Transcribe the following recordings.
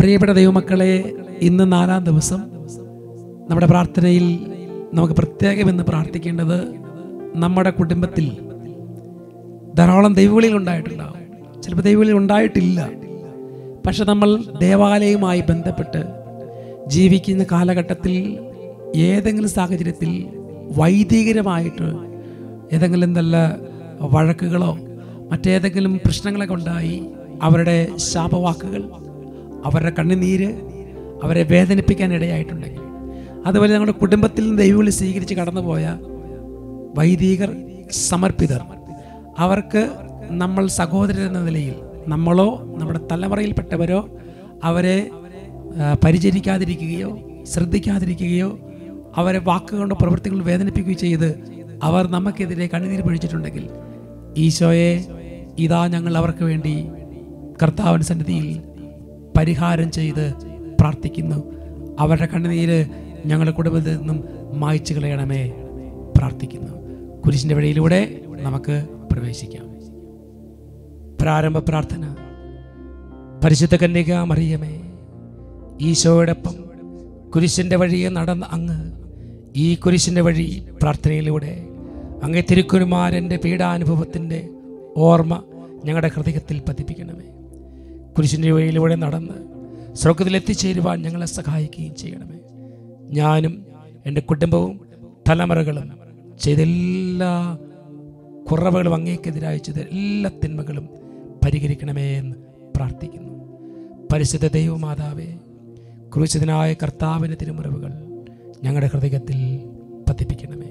പ്രിയപ്പെട്ട ദൈവമക്കളെ, ഇന്ന് 4-ാം ദിവസം നമ്മുടെ പ്രാർത്ഥനയിൽ നമുക്ക് പ്രത്യേകമെന്ന് പ്രാർത്ഥിക്കേണ്ടത്, നമ്മുടെ കുടുംബത്തിൽ ധാരാളം ദൈവവിളികൾ ഉണ്ടായിട്ടുണ്ടാകും. ചിലപ്പോൾ ദൈവവിളി ഉണ്ടായിട്ടില്ല. പക്ഷെ നമ്മൾ ദേവാലയവുമായി ബന്ധപ്പെട്ട് ജീവിക്കുന്ന കാലഘട്ടത്തിൽ ഏതെങ്കിലും സാഹചര്യത്തിൽ വൈദികരമായിട്ട് ഏതെങ്കിലും നല്ല വഴക്കുകളോ മറ്റേതെങ്കിലും പ്രശ്നങ്ങളൊക്കെ ഉണ്ടായി, അവരുടെ ശാപവാക്കുകൾ, അവരുടെ കണ്ണുനീര് അവരെ വേദനിപ്പിക്കാൻ ഇടയായിട്ടുണ്ടെങ്കിൽ, അതുപോലെ നമ്മുടെ കുടുംബത്തിൽ നിന്ന് ദൈവവിളി സ്വീകരിച്ച് കടന്നുപോയ വൈദികർ, സമർപ്പിതർ, അവർക്ക് നമ്മൾ സഹോദരൻ എന്ന നിലയിൽ നമ്മളോ നമ്മുടെ തലമുറയിൽപ്പെട്ടവരോ അവരെ പരിചരിക്കാതിരിക്കുകയോ ശ്രദ്ധിക്കാതിരിക്കുകയോ അവരെ വാക്കുകൊണ്ടോ പ്രവൃത്തികൾ വേദനിപ്പിക്കുകയോ ചെയ്ത് അവർ നമുക്കെതിരെ കണ്ണുനീര് പൊഴിച്ചിട്ടുണ്ടെങ്കിൽ, ഈശോയെ, ഇതാ ഞങ്ങൾ അവർക്ക് വേണ്ടി കർത്താവിൻ്റെ സന്നിധിയിൽ പരിഹാരം ചെയ്ത് പ്രാർത്ഥിക്കുന്നു. അവരുടെ കണ്ണുനീര് ഞങ്ങളുടെ കുടുംബത്തിൽ നിന്നും മായ്ച്ചു കളയണമേ പ്രാർത്ഥിക്കുന്നു. കുരിശിൻ്റെ വഴിയിലൂടെ നമുക്ക് പ്രവേശിക്കാം. പ്രാരംഭ പ്രാർത്ഥന. പരിശുദ്ധ കന്യക മറിയമേ, ഈശോയോടൊപ്പം കുരിശിൻ്റെ വഴിയെ നടന്ന അങ്ങ് ഈ കുരിശിൻ്റെ വഴി പ്രാർത്ഥനയിലൂടെ അങ്ങേ തിരുക്കുമാരൻ്റെ പീഡാനുഭവത്തിൻ്റെ ഓർമ്മ ഞങ്ങളുടെ ഹൃദയത്തിൽ പതിപ്പിക്കണമേ. കുരിശിൻ്റെ വഴിയിലൂടെ നടന്ന് സ്വർഗ്ഗത്തിലെത്തിച്ചേരുവാൻ ഞങ്ങളെ സഹായിക്കുകയും ചെയ്യണമേ. ഞാനും എൻ്റെ കുടുംബവും തലമുറകളും ചെയ്ത എല്ലാ കുറവുകളും അങ്ങേക്കെതിരായി ചെയ്ത എല്ലാ തിന്മകളും പരിഹരിക്കണമേ എന്ന് പ്രാർത്ഥിക്കുന്നു. പരിശുദ്ധ ദൈവമാതാവേ, ക്രൂശിതനായ കർത്താവിൻ്റെ തിരുമുറിവുകൾ ഞങ്ങളുടെ ഹൃദയത്തിൽ പതിപ്പിക്കണമേ.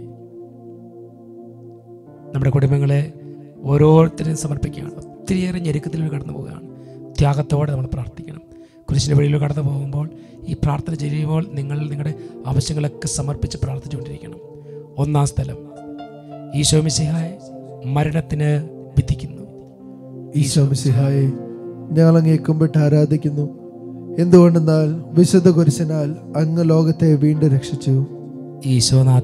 നമ്മുടെ കുടുംബങ്ങളെ ഓരോരുത്തരും സമർപ്പിക്കുകയാണ്. ഒത്തിരിയേറെ ഞെരുക്കത്തിലൂടെ കടന്നു പോവുകയാണ്. ത്യാഗത്തോടെ നമ്മൾ പ്രാർത്ഥിക്കണം. കുരിശിൻ്റെ വഴിയിലൂടെ കടന്നു പോകുമ്പോൾ ഈ പ്രാർത്ഥന ചെയ്യുമ്പോൾ നിങ്ങൾ നിങ്ങളുടെ ആവശ്യങ്ങളൊക്കെ സമർപ്പിച്ച് പ്രാർത്ഥിച്ചുകൊണ്ടിരിക്കണം. 1-ാം സ്ഥലം, ഈശോ മിശിഹായെ മരണത്തിന് വിധിക്കുന്നു. ഈശോ മിശിഹായെ, ഞങ്ങൾ അങ്ങേ കുമ്പിട്ട് ആരാധിക്കുന്നു. എന്തുകൊണ്ടെന്നാൽ വിശുദ്ധ കുരിശിനാൽ അങ്ങ് ലോകത്തെ വീണ്ടും രക്ഷിച്ചു. ഈശോനാഥ,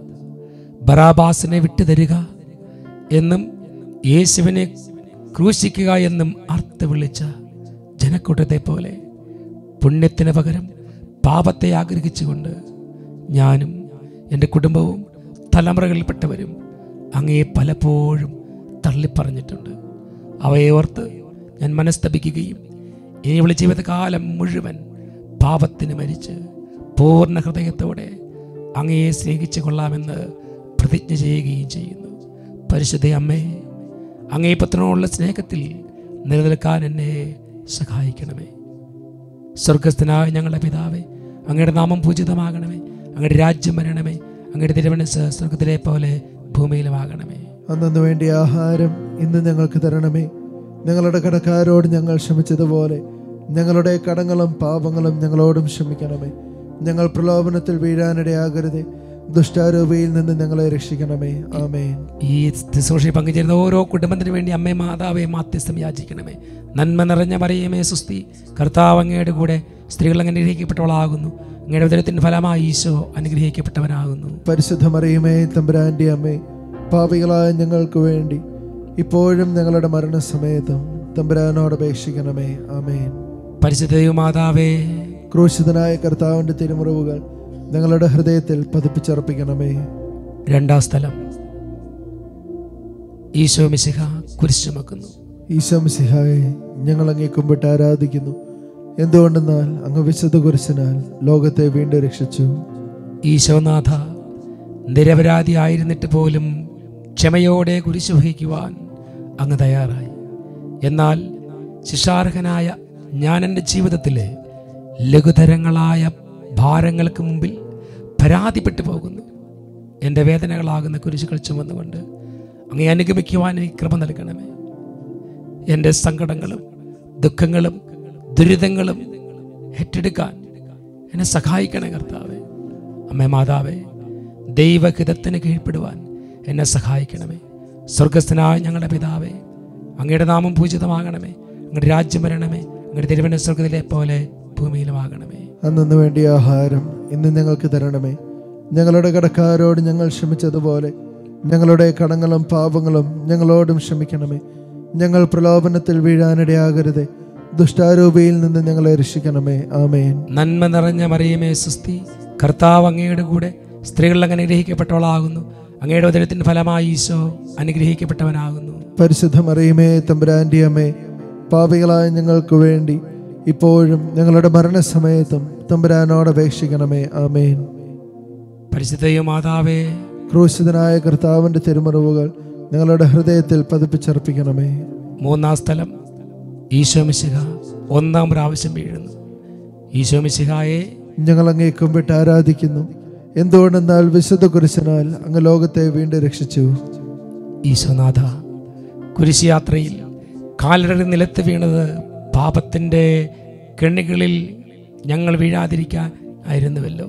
ബറാബാസിനെ വിട്ടുതരിക എന്നും യേശുവിനെ ക്രൂശിക്കുക എന്നും അർത്ഥം വിളിച്ച ജനക്കൂട്ടത്തെ പോലെ പുണ്യത്തിന് പകരം പാപത്തെ ആഗ്രഹിച്ചുകൊണ്ട് ഞാനും എൻ്റെ കുടുംബവും തലമുറകളിൽപ്പെട്ടവരും അങ്ങയെ പലപ്പോഴും തള്ളിപ്പറഞ്ഞിട്ടുണ്ട്. അവയെ ഓർത്ത് ഞാൻ മനസ്തപിക്കുകയും ഇനിയുള്ള ജീവിതകാലം മുഴുവൻ പാപത്തിന് മരിച്ച് പൂർണ്ണ ഹൃദയത്തോടെ അങ്ങയെ സ്നേഹിച്ചു കൊള്ളാമെന്ന് പ്രതിജ്ഞ ചെയ്യുകയും ചെയ്യുന്നു. പരിശുദ്ധ അമ്മേ, അങ്ങേ പുത്രനോടുള്ള സ്നേഹത്തിൽ നിലനിൽക്കാൻ എന്നെ സഹായിക്കണമേ. സ്വർഗസ്ഥനായ ഞങ്ങളുടെ പിതാവേ, അങ്ങയുടെ നാമം പൂജിതമാകണമേ. അങ്ങയുടെ രാജ്യം വരണമേ. അങ്ങയുടെ തിരുമനസ്സ് സ്വർഗത്തിലെ പോലെ ഭൂമിയിലുമാകണമേ. അന്നു വേണ്ടിയ ആഹാരം ഇന്ന് ഞങ്ങൾക്ക് തരണമേ. ഞങ്ങളുടെ കടക്കാരോട് ഞങ്ങൾ ക്ഷമിച്ചതുപോലെ ഞങ്ങളുടെ കടങ്ങളും പാപങ്ങളും ഞങ്ങളോടും ക്ഷമിക്കണമേ. ഞങ്ങൾ പ്രലോഭനത്തിൽ വീഴാനിടയാകരുതേ. ദുഷ്ടാരൂപിയിൽ നിന്ന് ഞങ്ങളെ രക്ഷിക്കണമേ. ആമേൻ. ഈ ശുശ്രൂഷയിൽ പങ്കുചേരുന്ന ഓരോ കുടുംബത്തിന് വേണ്ടി അമ്മേ മാതാവേ മാധ്യസ്ഥം യാചിക്കണമേ. നന്മ നിറഞ്ഞ മറിയമേ സുസ്തി, കർത്താവ് അങ്ങയുടെ കൂടെ സ്ത്രീകൾ അങ്ങ് അനുഗ്രഹിക്കപ്പെട്ടവളാകുന്നു. അങ്ങയുടെ ഉദരത്തിൻ്റെ ഫലമായി ഈശോ അനുഗ്രഹിക്കപ്പെട്ടവനാകുന്നു. പരിശുദ്ധ മറിയമേ, തമ്പുരാന്റെ അമ്മേ, പാപികളായ ഞങ്ങൾക്ക് വേണ്ടി ഇപ്പോഴും ഞങ്ങളുടെ മരണസമയത്തും തമ്പുരാനോട് അപേക്ഷിക്കണമേ. ആമേൻ. പരിശുദ്ധ ദൈവമാതാവേ, ക്രൂശിതനായ കർത്താവിന്റെ തിരുമുറിവുകൾ ഞങ്ങളുടെ ഹൃദയത്തിൽ പതിപ്പിച്ചർപ്പിക്കണമേ. 2-ാം സ്ഥലം, ഈശോ മിശിഹ കുരിശ് ചുമക്കുന്നു. ഈശോ മിശിഹായെ, ഞങ്ങൾ അങ്ങേ കുമ്പിട്ട് ആരാധിക്കുന്നു. എന്തുകൊണ്ടെന്നാൽ അങ്ങ് വിശുദ്ധ കുരിശിനാൽ ലോകത്തെ വീണ്ടും രക്ഷിച്ചു. ഈശോനാഥ, നിരപരാധിയായിരുന്നിട്ട് പോലും ക്ഷമയോടെ കുരിശ് വഹിക്കുവാൻ അങ്ങ് തയ്യാറായി. എന്നാൽ ശിക്ഷാർഹനായ ഞാൻ എൻ്റെ ജീവിതത്തിലെ ലഘുതരങ്ങളായ ഭാരങ്ങൾക്ക് മുമ്പിൽ പരാതിപ്പെട്ടു പോകുന്നു. എൻ്റെ വേദനകളാകുന്ന കുരിശുകൾ ചുമന്നുകൊണ്ട് അങ്ങേ അനുഗമിക്കുവാൻ എനിക്ക് കൃപ നൽകണമേ. എൻ്റെ സങ്കടങ്ങളും ദുഃഖങ്ങളും ദുരിതങ്ങളും ഏറ്റെടുക്കാൻ എന്നെ സഹായിക്കണേ കർത്താവേ. അമ്മേ മാതാവേ, ദൈവഹിതത്തിന് കീഴ്പ്പെടുവാൻ എന്നെ സഹായിക്കണമേ. സ്വർഗസ്ഥനായ ഞങ്ങളുടെ പിതാവേ, അങ്ങയുടെ നാമം പൂജിതമാകണമേ. അങ്ങയുടെ രാജ്യം വരണമേ. അങ്ങയുടെ തിരുമനസ്സ് സ്വർഗ്ഗത്തിലെ പോലെ ഭൂമിയിലുമാകണമേ. അന്നു വേണ്ടിയ ആഹാരം ഇന്ന് ഞങ്ങൾക്ക് തരണമേ. ഞങ്ങളുടെ കടക്കാരോട് ഞങ്ങൾ ക്ഷമിച്ചതുപോലെ ഞങ്ങളുടെ കടങ്ങളും പാപങ്ങളും ഞങ്ങളോടും ക്ഷമിക്കണമേ. ഞങ്ങൾ പ്രലോഭനത്തിൽ വീഴാനിടയാകരുതേ. ദുഷ്ടാരൂപിയിൽ നിന്ന് ഞങ്ങളെ രക്ഷിക്കണമേ. ആമേൻ. നന്മ നിറഞ്ഞ മറിയമേ സുസ്തി, കർത്താവ് അങ്ങയുടെ കൂടെ സ്ത്രീകൾ അങ്ങ് അനുഗ്രഹിക്കപ്പെട്ടവളാകുന്നു. അങ്ങയുടെ ഉദരത്തിൻ്റെ ഫലമായി ഈശോ അനുഗ്രഹിക്കപ്പെട്ടവനാകുന്നു. പരിശുദ്ധ മറിയമേ തമ്പുരാന്റെ അമ്മേ, പാപികളായ ഞങ്ങൾക്ക് വേണ്ടി ഇപ്പോഴും ഞങ്ങളുടെ മരണസമയത്തും തമ്പുരാനോട് അപേക്ഷിക്കണമേ. ആമേൻ. പരിശുദ്ധയും മാതാവേ, ക്രൂശിതനായ കർത്താവിന്റെ തിരുമുറിവുകൾ ഞങ്ങളുടെ ഹൃദയത്തിൽ പതിപ്പിച്ചർപ്പിക്കണമേ. മൂന്നാം സ്ഥലം, ഈശോ മിശിഹ ഒന്നാം പ്രാവശ്യം വീഴുന്നു. ഈശോ മിശിഹായെ ഞങ്ങൾ അങ്ങേ കുമ്പിട്ട് ആരാധിക്കുന്നു. എന്തുകൊണ്ടെന്നാൽ വിശുദ്ധ കുരിശിനാൽ അങ്ങ് ലോകത്തെ വീണ്ടും രക്ഷിച്ചു. ഈശോനാഥ, കുരിശ് യാത്രയിൽ കാലിടറി നിലത്ത് വീണത് പാപത്തിൻ്റെ കെണികളിൽ ഞങ്ങൾ വീഴാതിരിക്കാൻ ആയിരുന്നുവല്ലോ.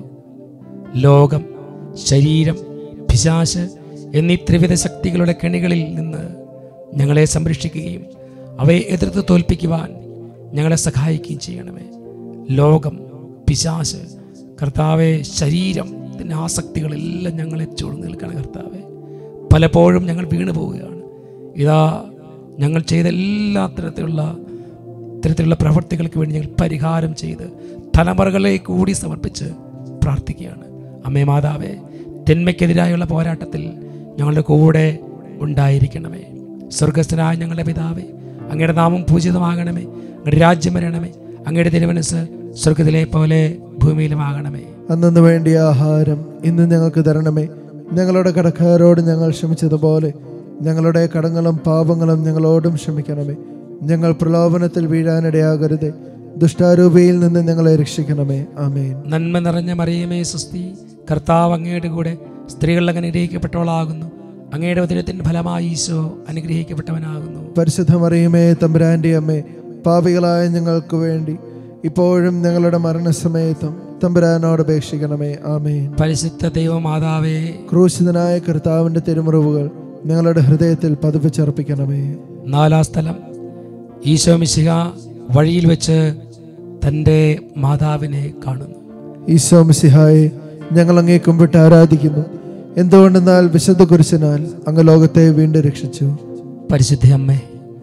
ലോകം, ശരീരം, പിശാച് എന്നീ ത്രിവിധ ശക്തികളുടെ കെണികളിൽ നിന്ന് ഞങ്ങളെ സംരക്ഷിക്കുകയും അവയെ എതിർത്ത് തോൽപ്പിക്കുവാൻ ഞങ്ങളെ സഹായിക്കുകയും ചെയ്യണമേ. ലോകം, പിശാച്, കർത്താവെ, ശരീരം, ഇതിൻ്റെ ആസക്തികളെല്ലാം ഞങ്ങളെ ചൂഴ്ന്നു നിൽക്കണം. കർത്താവെ, പലപ്പോഴും ഞങ്ങൾ വീണു പോവുകയാണ്. ഇതാ ഞങ്ങൾ ചെയ്ത എല്ലാ ഇത്തരത്തിലുള്ള പ്രവൃത്തികൾക്ക് വേണ്ടി ഞങ്ങൾ പരിഹാരം ചെയ്ത് തലമുറകളെ കൂടി സമർപ്പിച്ച് പ്രാർത്ഥിക്കുകയാണ്. അമ്മേ മാതാവേ, തിന്മയ്ക്കെതിരായുള്ള പോരാട്ടത്തിൽ ഞങ്ങളുടെ കൂടെ ഉണ്ടായിരിക്കണമേ. സ്വർഗസ്ഥനായ ഞങ്ങളുടെ പിതാവേ, അങ്ങയുടെ നാമം പൂജിതമാകണമേ. അങ്ങയുടെ രാജ്യം വരണമേ. അങ്ങയുടെ തിരുമനസ്സ് സ്വർഗത്തിലെ പോലെ ഭൂമിയിലുമാകണമേ. അന്നു വേണ്ടിയ ആഹാരം ഇന്ന് ഞങ്ങൾക്ക് തരണമേ. ഞങ്ങളുടെ കടക്കാരോട് ഞങ്ങൾ ക്ഷമിച്ചതുപോലെ ഞങ്ങളുടെ കടങ്ങളും പാപങ്ങളും ഞങ്ങളോടും ക്ഷമിക്കണമേ. ഞങ്ങൾ പ്രലോഭനത്തിൽ വീഴാനിടയാകരുതേ. ദുഷ്ടാരൂപിയിൽ നിന്ന് ഞങ്ങളെ രക്ഷിക്കണമേ. ആമേൻ. നന്മ നിറഞ്ഞ മറിയമേ സുസ്തി, കർത്താവ് അങ്ങയുടെ കൂടെ സ്ത്രീകൾ അങ്ങ് അനുഗ്രഹിക്കപ്പെട്ടവളാകുന്നു. അങ്ങയുടെ ഉദരത്തിൻ്റെ ഫലമായി ഈശോ അനുഗ്രഹിക്കപ്പെട്ടവനാകുന്നു. പരിശുദ്ധ മറിയമേ തമ്പുരാന്റെ അമ്മേ, പാപികളായ ഞങ്ങൾക്ക് വേണ്ടി ഇപ്പോഴും ഞങ്ങളുടെ മരണസമയത്തും തമ്പുരാനോട് അപേക്ഷിക്കണമേ. ആമേൻ. പരിശുദ്ധ ദൈവമാതാവേ, ക്രൂശിതനായ കർത്താവിന്റെ തിരുമുറിവുകൾ ഞങ്ങളുടെ ഹൃദയത്തിൽ പതിപ്പിച്ചർപ്പിക്കണമേ. നാലാം സ്ഥലം, ഈശോ മിശിഹ വഴിയിൽ വെച്ച് തൻ്റെ മാതാവിനെ കാണുന്നു. ഈശോ മിശിഹായെ ഞങ്ങൾ അങ്ങേ കുമ്പിട്ട് ആരാധിക്കുന്നു. എന്തുകൊണ്ടെന്നാൽ വിശുദ്ധ കുരിശിനാൽ അങ്ങ് ലോകത്തെ വീണ്ടും രക്ഷിച്ചു. പരിശുദ്ധ അമ്മേ,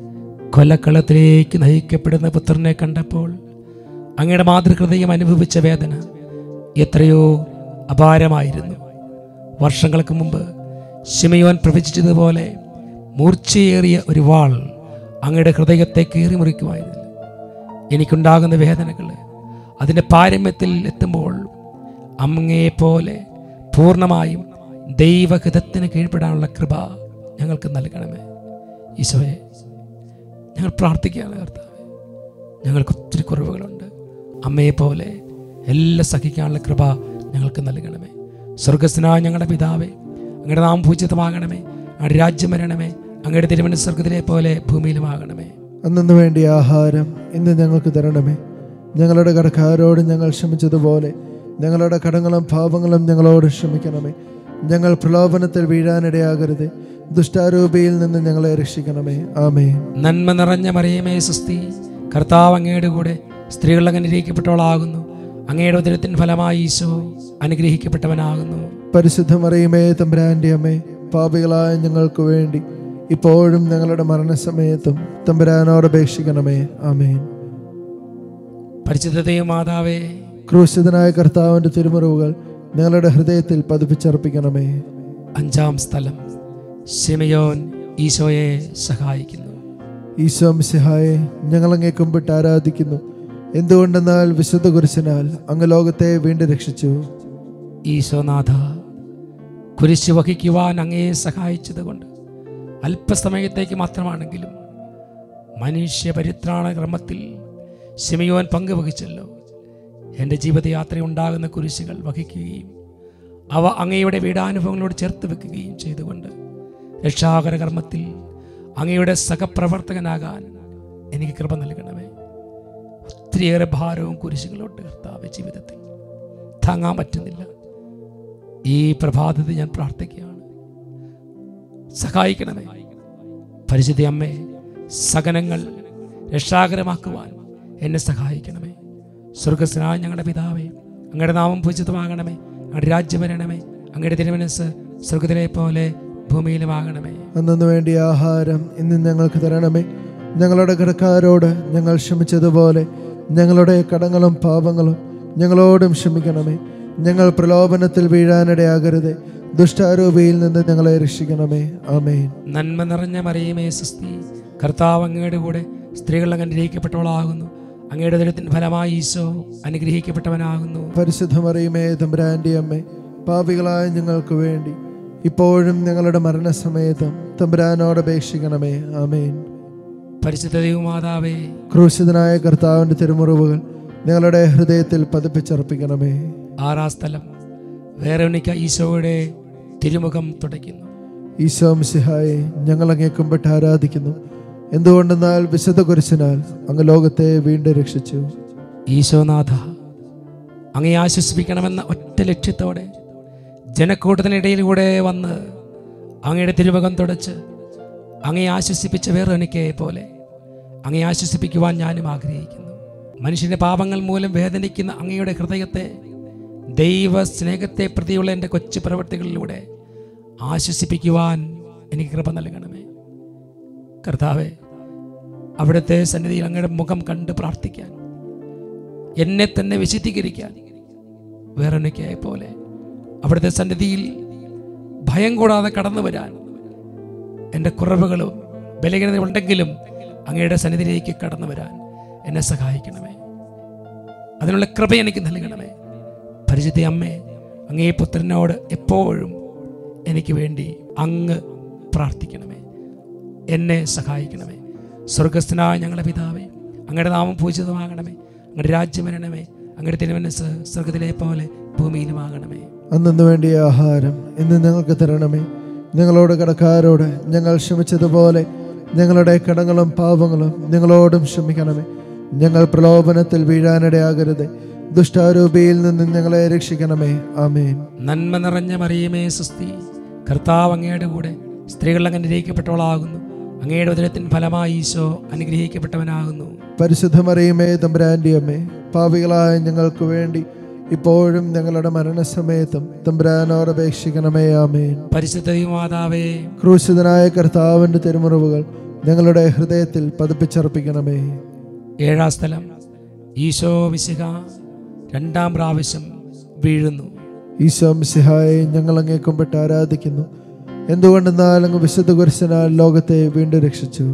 കൊലക്കളത്തിലേക്ക് നയിക്കപ്പെടുന്ന പുത്രനെ കണ്ടപ്പോൾ അങ്ങയുടെ മാതൃഹൃദയം അനുഭവിച്ച വേദന എത്രയോ അപാരമായിരുന്നു. വർഷങ്ങൾക്ക് മുമ്പ് ശിമയോൻ പ്രവചിച്ചതുപോലെ മൂർച്ചയേറിയ ഒരു വാൾ അങ്ങയുടെ ഹൃദയത്തെ കീറി മുറിക്കുമായിരുന്നു. എനിക്കുണ്ടാകുന്ന വേദനകൾ അതിൻ്റെ പാരമ്യത്തിൽ എത്തുമ്പോൾ അങ്ങയെപ്പോലെ പൂർണ്ണമായും ദൈവഹിതത്തിന് കീഴ്പ്പെടാനുള്ള കൃപ ഞങ്ങൾക്ക് നൽകണമേ. ഈശോയെ, ഞങ്ങൾ പ്രാർത്ഥിക്കുകയാണ്. കർത്താവേ, ഞങ്ങൾക്ക് ഒത്തിരി കുറവുകളുണ്ട്. അമ്മയെപ്പോലെ എല്ലാം സഹിക്കാനുള്ള കൃപ ഞങ്ങൾക്ക് നൽകണമേ. സ്വർഗസ്ഥനായ ഞങ്ങളുടെ പിതാവേ, അങ്ങയുടെ നാമം പൂജിതമാകണമേ. അങ്ങയുടെ രാജ്യം വരണമേ. അങ്ങയുടെ തിരുമനസ്സ് സ്വർഗത്തിലെ പോലെ ഭൂമിയിലുമാകണമേ. അന്നു വേണ്ടിയ ആഹാരം ഇന്ന് ഞങ്ങൾക്ക് തരണമേ. ഞങ്ങളുടെ കടക്കാരോട് ഞങ്ങൾ ക്ഷമിച്ചതുപോലെ ഞങ്ങളുടെ കടങ്ങളും പാപങ്ങളും ഞങ്ങളോട് ക്ഷമിക്കണമേ. ഞങ്ങൾ പ്രലോഭനത്തിൽ വീഴാനിടയാകരുത്. ദുഷ്ടാരൂപിയിൽ നിന്ന് ഞങ്ങളെ രക്ഷിക്കണമേ. ആമേൻ. നന്മ നിറഞ്ഞ മറിയമേ സുസ്തി, കർത്താവ് അങ്ങയുടെ കൂടെ സ്ത്രീകൾ അങ്ങ് അനുഗ്രഹിക്കപ്പെട്ടവളാകുന്നു. അങ്ങയുടെ ഉദരത്തിൻ ഫലമായി ഈശോ അനുഗ്രഹിക്കപ്പെട്ടവനാകുന്നു. പരിശുദ്ധ മറിയമേ തമ്പുരാന്റെ അമ്മേ, പാപികളായ ഞങ്ങൾക്ക് വേണ്ടി ഇപ്പോഴും ഞങ്ങളുടെ മരണസമയത്തും തമ്പുരാനോട് അപേക്ഷിക്കണമേ. ആമേൻ. പരിശുദ്ധ ദൈവമാതാവേ, ക്രൂശിതനായ കർത്താവിന്റെ തിരുമുറിവുകൾ ഞങ്ങളുടെ ഹൃദയത്തിൽ പതിപ്പിച്ചർപ്പിക്കണമേ. അഞ്ചാം സ്ഥലം, ശിമയോൻ ഈശോയെ സഹായിക്കുന്നു. ഈശോ മിശിഹായെ ഞങ്ങൾ അങ്ങേ കുമ്പിട്ട് ആരാധിക്കുന്നു. എന്തുകൊണ്ടെന്നാൽ വിശുദ്ധ കുരിശിനാൽ അങ്ങ് ലോകത്തെ വീണ്ടും രക്ഷിച്ചു. ഈശോനാഥ, കുരിശ് വഹിക്കുവാൻ അങ്ങയെ സഹായിച്ചത് കൊണ്ട് അല്പസമയത്തേക്ക് മാത്രമാണെങ്കിലും മനുഷ്യ പരിത്രാണ ക്രമത്തിൽ ശിമയോൻ പങ്കുവഹിച്ചല്ലോ. എൻ്റെ ജീവിതയാത്രയുണ്ടാകുന്ന കുരിശുകൾ വഹിക്കുകയും അവ അങ്ങയുടെ വീടാനുഭവങ്ങളോട് ചേർത്ത് വെക്കുകയും ചെയ്തുകൊണ്ട് രക്ഷാകര കർമ്മത്തിൽ അങ്ങയുടെ സഹപ്രവർത്തകനാകാൻ എനിക്ക് കൃപ നൽകണമേ. ഒത്തിരിയേറെ ഭാരവും കുരിശുകളോട്ട് കർത്താവ് ജീവിതത്തിൽ താങ്ങാൻ പറ്റുന്നില്ല. ഈ പ്രഭാതത്തിൽ ഞാൻ പ്രാർത്ഥിക്കുകയാണ്, സഹായിക്കണമേ. പരിശുദ്ധ അമ്മേ, സകലങ്ങൾ രക്ഷാകരമാക്കുവാൻ എന്നെ സഹായിക്കണമേ. സ്വർഗസ്ഥനായ ഞങ്ങളുടെ പിതാവേ, അങ്ങയുടെ നാമം പൂജിതമാകണമേ. അങ്ങയുടെ രാജ്യം വരണമേ. അങ്ങയുടെ തിരുമനസ്സ് സ്വർഗത്തിലെ പോലെ ഭൂമിയിലുമാകണമേ. അന്നു വേണ്ടിയ ആഹാരം ഇന്ന് ഞങ്ങൾക്ക് തരണമേ. ഞങ്ങളുടെ കടക്കാരോട് ഞങ്ങൾ ക്ഷമിച്ചതുപോലെ ഞങ്ങളുടെ കടങ്ങളും പാപങ്ങളും ഞങ്ങളോടും ക്ഷമിക്കണമേ. ഞങ്ങൾ പ്രലോഭനത്തിൽ വീഴാനിടയാകരുതേ, ദുഷ്ടാരൂപിയിൽ നിന്ന് ഞങ്ങളെ രക്ഷിക്കണമേ. ആമേൻ. നന്മ നിറഞ്ഞ മറിയമേ സ്വസ്തി, കർത്താവ് അങ്ങയുടെ കൂടെ സ്ത്രീകൾ അങ്ങ് അനുഗ്രഹിക്കപ്പെട്ടവളാകുന്നു. അങ്ങയുടെ ദൈവത്തിൻ ഫലമായി ഈശോ അനുഗ്രഹിക്കപ്പെട്ടവനാകുന്നു. പരിശുദ്ധ മറിയമേ തമ്പുരാന്റെ അമ്മേ, പാപികളായ ഞങ്ങൾക്ക് വേണ്ടി ഇപ്പോഴും ഞങ്ങളുടെ മരണസമയത്തും തമ്പുരാനോട് അപേക്ഷിക്കണമേ. ആമേൻ. പരിശുദ്ധ ദൈവമാതാവേ, ക്രൂശിതനായ കർത്താവിന്റെ തിരുമുറിവുകൾ ഞങ്ങളുടെ ഹൃദയത്തിൽ പതിപ്പിച്ചർപ്പിക്കണമേ. ആറാം സ്ഥലം, വേറോനിക്ക ഈശോയുടെ തിരുമുഖം തുടയ്ക്കുന്നു. ഈശോ മിശിഹായെ ഞങ്ങൾ അങ്ങേ കുമ്പിട്ട് ആരാധിക്കുന്നു. എന്തുകൊണ്ടെന്നാൽ വിശുദ്ധ കുരിശിനാൽ അങ്ങ് ലോകത്തെ വീണ്ടും രക്ഷിച്ചു. ഈശോനാഥ, അങ്ങേ ആശ്വസിപ്പിക്കണമെന്ന ഒറ്റ ലക്ഷ്യത്തോടെ ജനക്കൂട്ടത്തിനിടയിലൂടെ വന്ന് അങ്ങയുടെ തിരുമുഖം തുടച്ച് അങ്ങേ ആശ്വസിപ്പിച്ച വേറൊനിക്കയെ പോലെ അങ്ങേ ആശ്വസിപ്പിക്കുവാൻ ഞാനും ആഗ്രഹിക്കുന്നു. മനുഷ്യൻ്റെ പാപങ്ങൾ മൂലം വേദനിക്കുന്ന അങ്ങയുടെ ഹൃദയത്തെ ദൈവ സ്നേഹത്തെ പ്രതിയുള്ള എൻ്റെ കൊച്ചു പ്രവൃത്തികളിലൂടെ ആശ്വസിപ്പിക്കുവാൻ എനിക്ക് കൃപ നൽകണമേ. കർത്താവേ, അവിടുത്തെ സന്നിധിയിൽ അങ്ങയുടെ മുഖം കണ്ട് പ്രാർത്ഥിക്കാൻ, എന്നെ തന്നെ വിശുദ്ധീകരിക്കാൻ വേറൊനിക്കയെ പോലെ അവിടുത്തെ സന്നിധിയിൽ ഭയം കൂടാതെ കടന്നു വരാൻ, എൻ്റെ കുറവുകളും ബലഹീനതയുണ്ടെങ്കിലും അങ്ങയുടെ സന്നിധിയിലേക്ക് കടന്നു വരാൻ എന്നെ സഹായിക്കണമേ. അതിനുള്ള കൃപ എനിക്ക് നൽകണമേ. പരിശുദ്ധ അമ്മേ, അങ്ങേ പുത്രനോട് എപ്പോഴും എനിക്ക് വേണ്ടി അങ്ങ് പ്രാർത്ഥിക്കണമേ, എന്നെ സഹായിക്കണമേ. സ്വർഗസ്ഥനായ ഞങ്ങളുടെ പിതാവേ, അങ്ങയുടെ നാമം പൂജിതമാകണമേ. അങ്ങയുടെ രാജ്യം വരണമേ. അങ്ങയുടെ തിരുമനസ്സ് സ്വർഗത്തിലെ പോലെ ഭൂമിയിലുമാകണമേ. അന്നു വേണ്ടിയ ആഹാരം ഇന്ന് ഞങ്ങൾക്ക് തരണമേ. ഞങ്ങളോട് കടക്കാരോട് ഞങ്ങൾ ക്ഷമിച്ചതുപോലെ ഞങ്ങളുടെ കടങ്ങളും പാപങ്ങളും ഞങ്ങളോടും ക്ഷമിക്കണമേ. ഞങ്ങൾ പ്രലോഭനത്തിൽ വീഴാനിടയാകരുത്, ദുഷ്ടാരൂപിയിൽ നിന്ന് ഞങ്ങളെ രക്ഷിക്കണമേ. ആമേൻ. നന്മ നിറഞ്ഞ മറിയമേ സ്വസ്തി, കർത്താവ് അങ്ങയുടെ കൂടെ സ്ത്രീകൾ അങ്ങ് അനുഗ്രഹിക്കപ്പെട്ടവളാകുന്നു. അങ്ങയുടെ ഉദരത്തിൻ ഫലമായി ഈശോ അനുഗ്രഹിക്കപ്പെട്ടവനാകുന്നു. പരിശുദ്ധ മറിയമേ തമ്പുരാന്റെ അമ്മേ, പാപികളായ ഞങ്ങൾക്ക് വേണ്ടി ഇപ്പോഴും ഞങ്ങളുടെ മരണസമയത്തും തമ്പുരാനോട് അപേക്ഷിക്കണമേ. ആമേൻ. പരിശുദ്ധ മാതാവേ, ക്രൂശിതനായ കർത്താവിന്റെ തിരുമുറിവുകൾ ഞങ്ങളുടെ ഹൃദയത്തിൽ പതിപ്പിച്ചർപ്പിക്കണമേ. ഏഴാം സ്ഥലം, ഈശോ മിശിഹ രണ്ടാം പ്രാവശ്യം വീഴുന്നു. ഈശോ മിശിഹായെ ഞങ്ങൾ അങ്ങേ കുമ്പിട്ട് ആരാധിക്കുന്നു. എന്തുകൊണ്ടെന്നാൽ അങ്ങ് വിശുദ്ധ കുരിശിനാൽ ലോകത്തെ വീണ്ടും രക്ഷിച്ചു.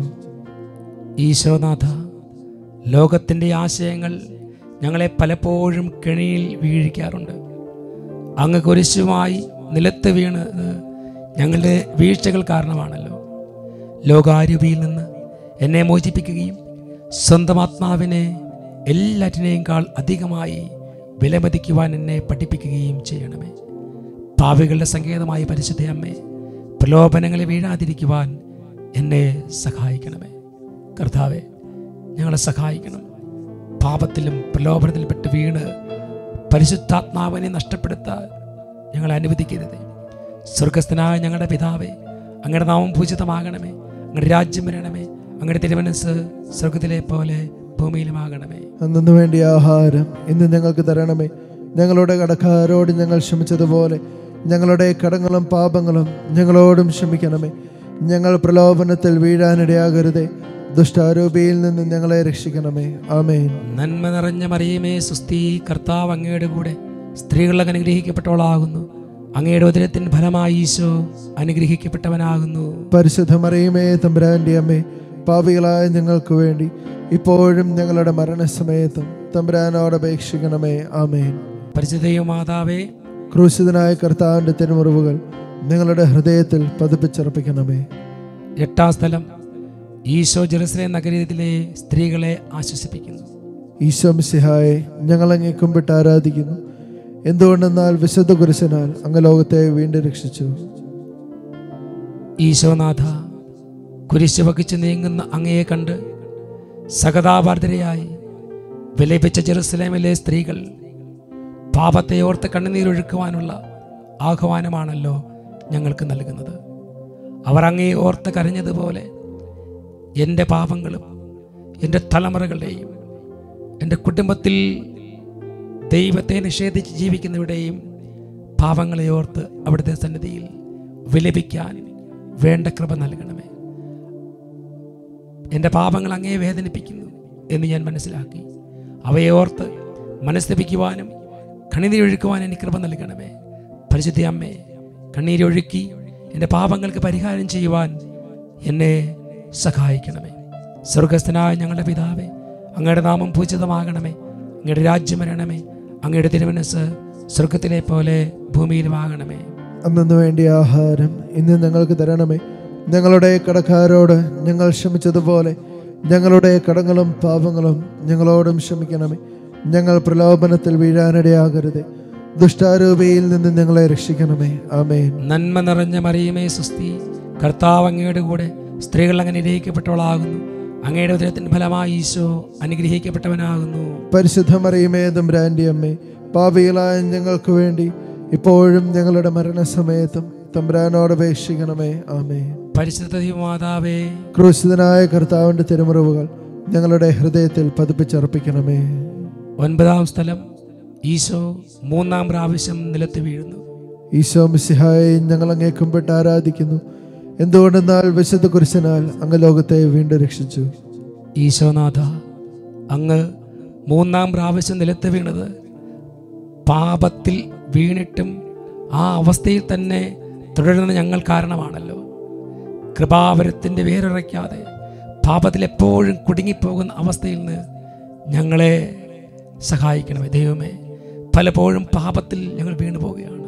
ഈശോനാഥ, ലോകത്തിൻ്റെ ആശയങ്ങൾ ഞങ്ങളെ പലപ്പോഴും കെണിയിൽ വീഴിക്കാറുണ്ട്. അങ്ങ് കുരിശുമായി നിലത്ത് വീണത് ഞങ്ങളുടെ വീഴ്ചകൾ കാരണമാണല്ലോ. ലോകാരൂപിയിൽ നിന്ന് എന്നെ മോചിപ്പിക്കുകയും സ്വന്തം ആത്മാവിനെ എല്ലാറ്റിനേക്കാൾ അധികമായി വിലമതിക്കുവാൻ എന്നെ പഠിപ്പിക്കുകയും ചെയ്യണമേ. പാപികളുടെ സങ്കേതമായ പരിശുദ്ധ അമ്മേ, പ്രലോഭനങ്ങളെ വീഴാതിരിക്കുവാൻ എന്നെ സഹായിക്കണമേ. കർത്താവെ, ഞങ്ങളെ സഹായിക്കണം. പാപത്തിലും പ്രലോഭനത്തിലും പെട്ട് വീണ് പരിശുദ്ധാത്മാവിനെ നഷ്ടപ്പെടുത്താൻ ഞങ്ങളെ അനുവദിക്കരുത്. സ്വർഗസ്ഥനായ ഞങ്ങളുടെ പിതാവേ, അങ്ങയുടെ നാമം പൂജിതമാകണമേ. അങ്ങയുടെ രാജ്യം വരണമേ. അങ്ങയുടെ തിരുമനസ്സ് സ്വർഗത്തിലെ പോലെ ഭൂമിയിലുമാകണമേ. അന്നു വേണ്ടിയ ആഹാരം ഇന്ന് ഞങ്ങൾക്ക് തരണമേ. ഞങ്ങളുടെ കടക്കാരോട് ഞങ്ങൾ ക്ഷമിച്ചതുപോലെ ഞങ്ങളുടെ കടങ്ങളും പാപങ്ങളും ഞങ്ങളോടും ക്ഷമിക്കണമേ. ഞങ്ങൾ പ്രലോഭനത്തിൽ വീഴാനിടയാകരുതേ, ദുഷ്ടാരൂപിയിൽ നിന്ന് ഞങ്ങളെ രക്ഷിക്കണമേ. ആമേൻ. നന്മ നിറഞ്ഞ മറിയമേ സുസ്തി, കർത്താവ് അങ്ങയുടെ കൂടെ സ്ത്രീകൾ അനുഗ്രഹിക്കപ്പെട്ടവളാകുന്നു. അങ്ങയുടെ ഉദരത്തിൻ ഫലമായി ഈശോ അനുഗ്രഹിക്കപ്പെട്ടവനാകുന്നു. പരിശുദ്ധ മറിയമേ തമ്പുരാന്റെ അമ്മേ, പാപികളായ ഞങ്ങൾക്ക് വേണ്ടി ഇപ്പോഴും ഞങ്ങളുടെ മരണസമയത്തും തമ്പുരാനോട് അപേക്ഷിക്കണമേ. ആമേൻ. പരിശുദ്ധ മാതാവേ, ക്രൂശിതനായ കർത്താവിന്റെ തിരുമുറിവുകൾ നിങ്ങളുടെ ഹൃദയത്തിൽ പതിപ്പിച്ചർപ്പിക്കണമേ. എട്ടാം സ്ഥലം, ഈശോ ജെറുസലേം നഗരത്തിലെ സ്ത്രീകളെ ആശ്വസിപ്പിക്കുന്നു. ഈശോ മിശിഹായെ ഞങ്ങൾ അങ്ങേ കുമ്പിട്ട് ആരാധിക്കുന്നു. എന്തുകൊണ്ടെന്നാൽ വിശുദ്ധ കുരിശിനാൽ അങ്ങ് ലോകത്തെ വീണ്ടും രക്ഷിച്ചു. ഈശോനാഥ, കുരിശ് വഹിച്ച് നീങ്ങുന്ന അങ്ങയെ കണ്ട് സഹതാപാർദ്രയായി വിലപിച്ച ജെറുസലേമിലെ സ്ത്രീകൾ പാപത്തെ ഓർത്ത് കണ്ണുനീരൊഴുക്കുവാനുള്ള ആഹ്വാനമാണല്ലോ ഞങ്ങൾക്ക് നൽകുന്നത്. അവർ അങ്ങയെ ഓർത്ത് കരഞ്ഞതുപോലെ എൻ്റെ പാപങ്ങളും എൻ്റെ തലമുറകളുടെയും എൻ്റെ കുടുംബത്തിൽ ദൈവത്തെ നിഷേധിച്ച് ജീവിക്കുന്നവരുടെയും പാപങ്ങളെ ഓർത്ത് അവിടുത്തെ സന്നിധിയിൽ വിലപിക്കാൻ വേണ്ട കൃപ നൽകണമേ. എൻ്റെ പാപങ്ങൾ അങ്ങേ വേദനിപ്പിക്കുന്നു എന്ന് ഞാൻ മനസ്സിലാക്കി. അവയെ ഓർത്ത് മനസ്തപിക്കുവാനും കണ്ണീരൊഴുക്കുവാനും എനിക്ക് കൃപ നൽകണമേ. പരിശുദ്ധ അമ്മേ, കണ്ണീരൊഴുക്കി എൻ്റെ പാപങ്ങൾക്ക് പരിഹാരം ചെയ്യുവാൻ എന്നെ സഹായിക്കണമേ. സ്വർഗസ്ഥനായ ഞങ്ങളുടെ പിതാവേ, അങ്ങയുടെ നാമം പൂജിതമാകണമേ. അങ്ങയുടെ രാജ്യം വരണമേ. അങ്ങയുടെ തിരുമനസ്സ് സ്വർഗത്തിലെ പോലെ ഭൂമിയിലുമാകണമേ. അന്നു വേണ്ടിയ ആഹാരം ഇന്ന് ഞങ്ങൾക്ക് തരണമേ. ഞങ്ങളുടെ കടക്കാരോട് ഞങ്ങൾ ക്ഷമിച്ചതുപോലെ ഞങ്ങളുടെ കടങ്ങളും പാപങ്ങളും ഞങ്ങളോടും ക്ഷമിക്കണമേ. ഞങ്ങൾ പ്രലോഭനത്തിൽ വീഴാനിടയാകരുത്, ദുഷ്ടാരൂപിയിൽ നിന്ന് ഞങ്ങളെ രക്ഷിക്കണമേ. ആമേൻ. നന്മ നിറഞ്ഞ മറിയമേ സുസ്തി, കർത്താവ് അങ്ങയുടെ കൂടെ സ്ത്രീകൾ അങ്ങനെ അനുഗ്രഹിക്കപ്പെട്ടവളാകുന്നു. അങ്ങയുടെ ഉദരത്തിൻ ഫലമായി ഈശോ അനുഗ്രഹിക്കപ്പെട്ടവനാകുന്നു. പരിശുദ്ധ മറിയമേ തമ്പുരാന്റെ അമ്മേ, പാപികളായ ഞങ്ങൾക്ക് വേണ്ടി ഇപ്പോഴും ഞങ്ങളുടെ മരണസമയത്തും തമ്പുരാനോട് അപേക്ഷിക്കണമേ. ആമേൻ. പരിശുദ്ധ ദൈവമാതാവേ, ക്രൂശിതനായ കർത്താവിന്റെ തിരുമുറിവുകൾ ഞങ്ങളുടെ ഹൃദയത്തിൽ പതിപ്പിച്ചർപ്പിക്കണമേ. 9-ാം സ്ഥലം, ഈശോ 3-ാം പ്രാവശ്യം നിലത്ത് വീഴുന്നു. ഈശോ മിശിഹായെ ഞങ്ങൾ അങ്ങേ കുമ്പിട്ട് ആരാധിക്കുന്നു. എന്തുകൊണ്ടെന്നാൽ വിശുദ്ധ കുരിശിനാൽ അങ്ങ് ലോകത്തെ വീണ്ടും രക്ഷിച്ചു. ഈശോനാഥ, അങ്ങ് 3-ാം പ്രാവശ്യം നിലത്ത് വീണത് പാപത്തിൽ വീണിട്ടും ആ അവസ്ഥയിൽ തന്നെ തുടരുന്ന ഞങ്ങൾ കാരണമാണല്ലോ. കൃപാവരത്തിൻ്റെ വേരുറയ്ക്കാതെ പാപത്തിൽ എപ്പോഴും കുടുങ്ങിപ്പോകുന്ന അവസ്ഥയിൽ നിന്ന് ഞങ്ങളെ സഹായിക്കണമേ. ദൈവമേ, പലപ്പോഴും പാപത്തിൽ ഞങ്ങൾ വീണു പോവുകയാണ്.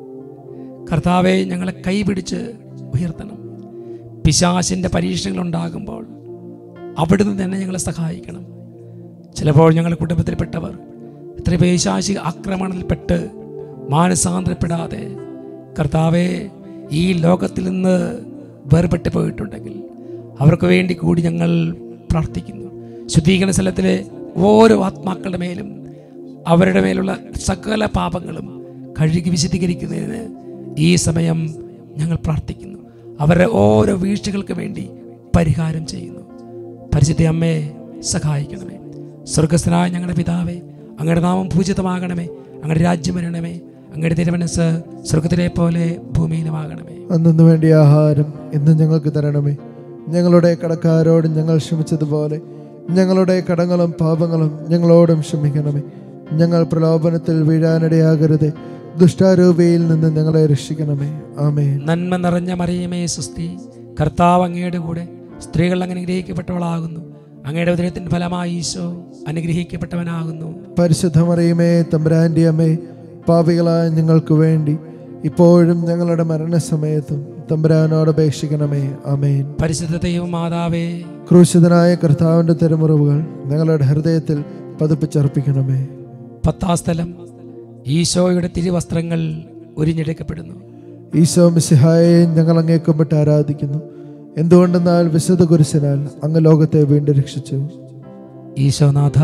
കർത്താവെ, ഞങ്ങളെ കൈപിടിച്ച് ഉയർത്തണം. പിശാചിൻ്റെ പരീക്ഷണങ്ങൾ ഉണ്ടാകുമ്പോൾ അവിടുന്ന് തന്നെ ഞങ്ങളെ സഹായിക്കണം. ചിലപ്പോൾ ഞങ്ങളുടെ കുടുംബത്തിൽപ്പെട്ടവർ എത്ര പൈശാചിക ആക്രമണത്തിൽപ്പെട്ട് മാനസാന്തരപ്പെടാതെ കർത്താവെ ഈ ലോകത്തിൽ നിന്ന് വേർപെട്ട് പോയിട്ടുണ്ടെങ്കിൽ അവർക്ക് വേണ്ടി കൂടി ഞങ്ങൾ പ്രാർത്ഥിക്കുന്നു. ശുദ്ധീകരണ സ്ഥലത്തിലെ ഓരോ ആത്മാക്കളുടെ മേലും അവരുടെ മേലുള്ള സകല പാപങ്ങളും കഴുകി വിശദീകരിക്കുന്നതിന് ഈ സമയം ഞങ്ങൾ പ്രാർത്ഥിക്കുന്നു. അവരുടെ ഓരോ വീഴ്ചകൾക്ക് വേണ്ടി പരിഹാരം ചെയ്യുന്നു. പരിശുദ്ധ അമ്മയെ സഹായിക്കണമേ. സ്വർഗസ്ഥനായ ഞങ്ങളുടെ പിതാവേ, അങ്ങയുടെ നാമം പൂജിതമാകണമേ. അങ്ങയുടെ രാജ്യം വരണമേ. അങ്ങയുടെ തിരുമനസ്സ് സ്വർഗത്തിലെ പോലെ ഭൂമിയിലുമാകണമേ. അന്നു വേണ്ടിയ ആഹാരം ഇന്ന് ഞങ്ങൾക്ക് തരണമേ. ഞങ്ങളുടെ കടക്കാരോട് ഞങ്ങൾ ക്ഷമിച്ചതുപോലെ ഞങ്ങളുടെ കടങ്ങളും പാപങ്ങളും ഞങ്ങളോടും ക്ഷമിക്കണമേ. ഞങ്ങൾ പ്രലോഭനത്തിൽ വീഴാനിടയാകരുത്, ദുഷ്ടാരൂപിയിൽ നിന്ന് ഞങ്ങളെ രക്ഷിക്കണമേ. ആമേൻ. നന്മ നിറഞ്ഞ മറിയമേ സുസ്തി, കർത്താവ് അങ്ങയുടെ കൂടെ സ്ത്രീകൾ അങ്ങനെ അനുഗ്രഹിക്കപ്പെട്ടവളാകുന്നു. അങ്ങയുടെ ഉദരത്തിൻ ഫലമായി ഈശോ അനുഗ്രഹിക്കപ്പെട്ടവനാകുന്നു. പരിശുദ്ധ മറിയമേ തമ്പുരാന്റെ അമ്മേ, പാപികളായ ഞങ്ങൾക്ക് വേണ്ടി ഇപ്പോഴും ഞങ്ങളുടെ മരണസമയത്തും തമ്പുരാനോട് അപേക്ഷിക്കണമേ. ആമേൻ. പരിശുദ്ധ ദൈവമാതാവേ, ക്രൂശിതനായ കർത്താവിന്റെ തിരുമുറിവുകൾ ഞങ്ങളുടെ ഹൃദയത്തിൽ പതിപ്പിച്ചർപ്പിക്കണമേ. 10-ാം സ്ഥലം, ഈശോയുടെ തിരുവസ്ത്രങ്ങൾ ഉരിഞ്ഞെടുക്കപ്പെടുന്നു. ഈശോ മിശിഹായെ ഞങ്ങൾ അങ്ങേ കുമ്പിട്ട് ആരാധിക്കുന്നു. എന്തുകൊണ്ടെന്നാൽ വിശുദ്ധ കുരിശിനാൽ അങ്ങ് ലോകത്തെ വീണ്ടും രക്ഷിച്ചു. ഈശോനാഥ,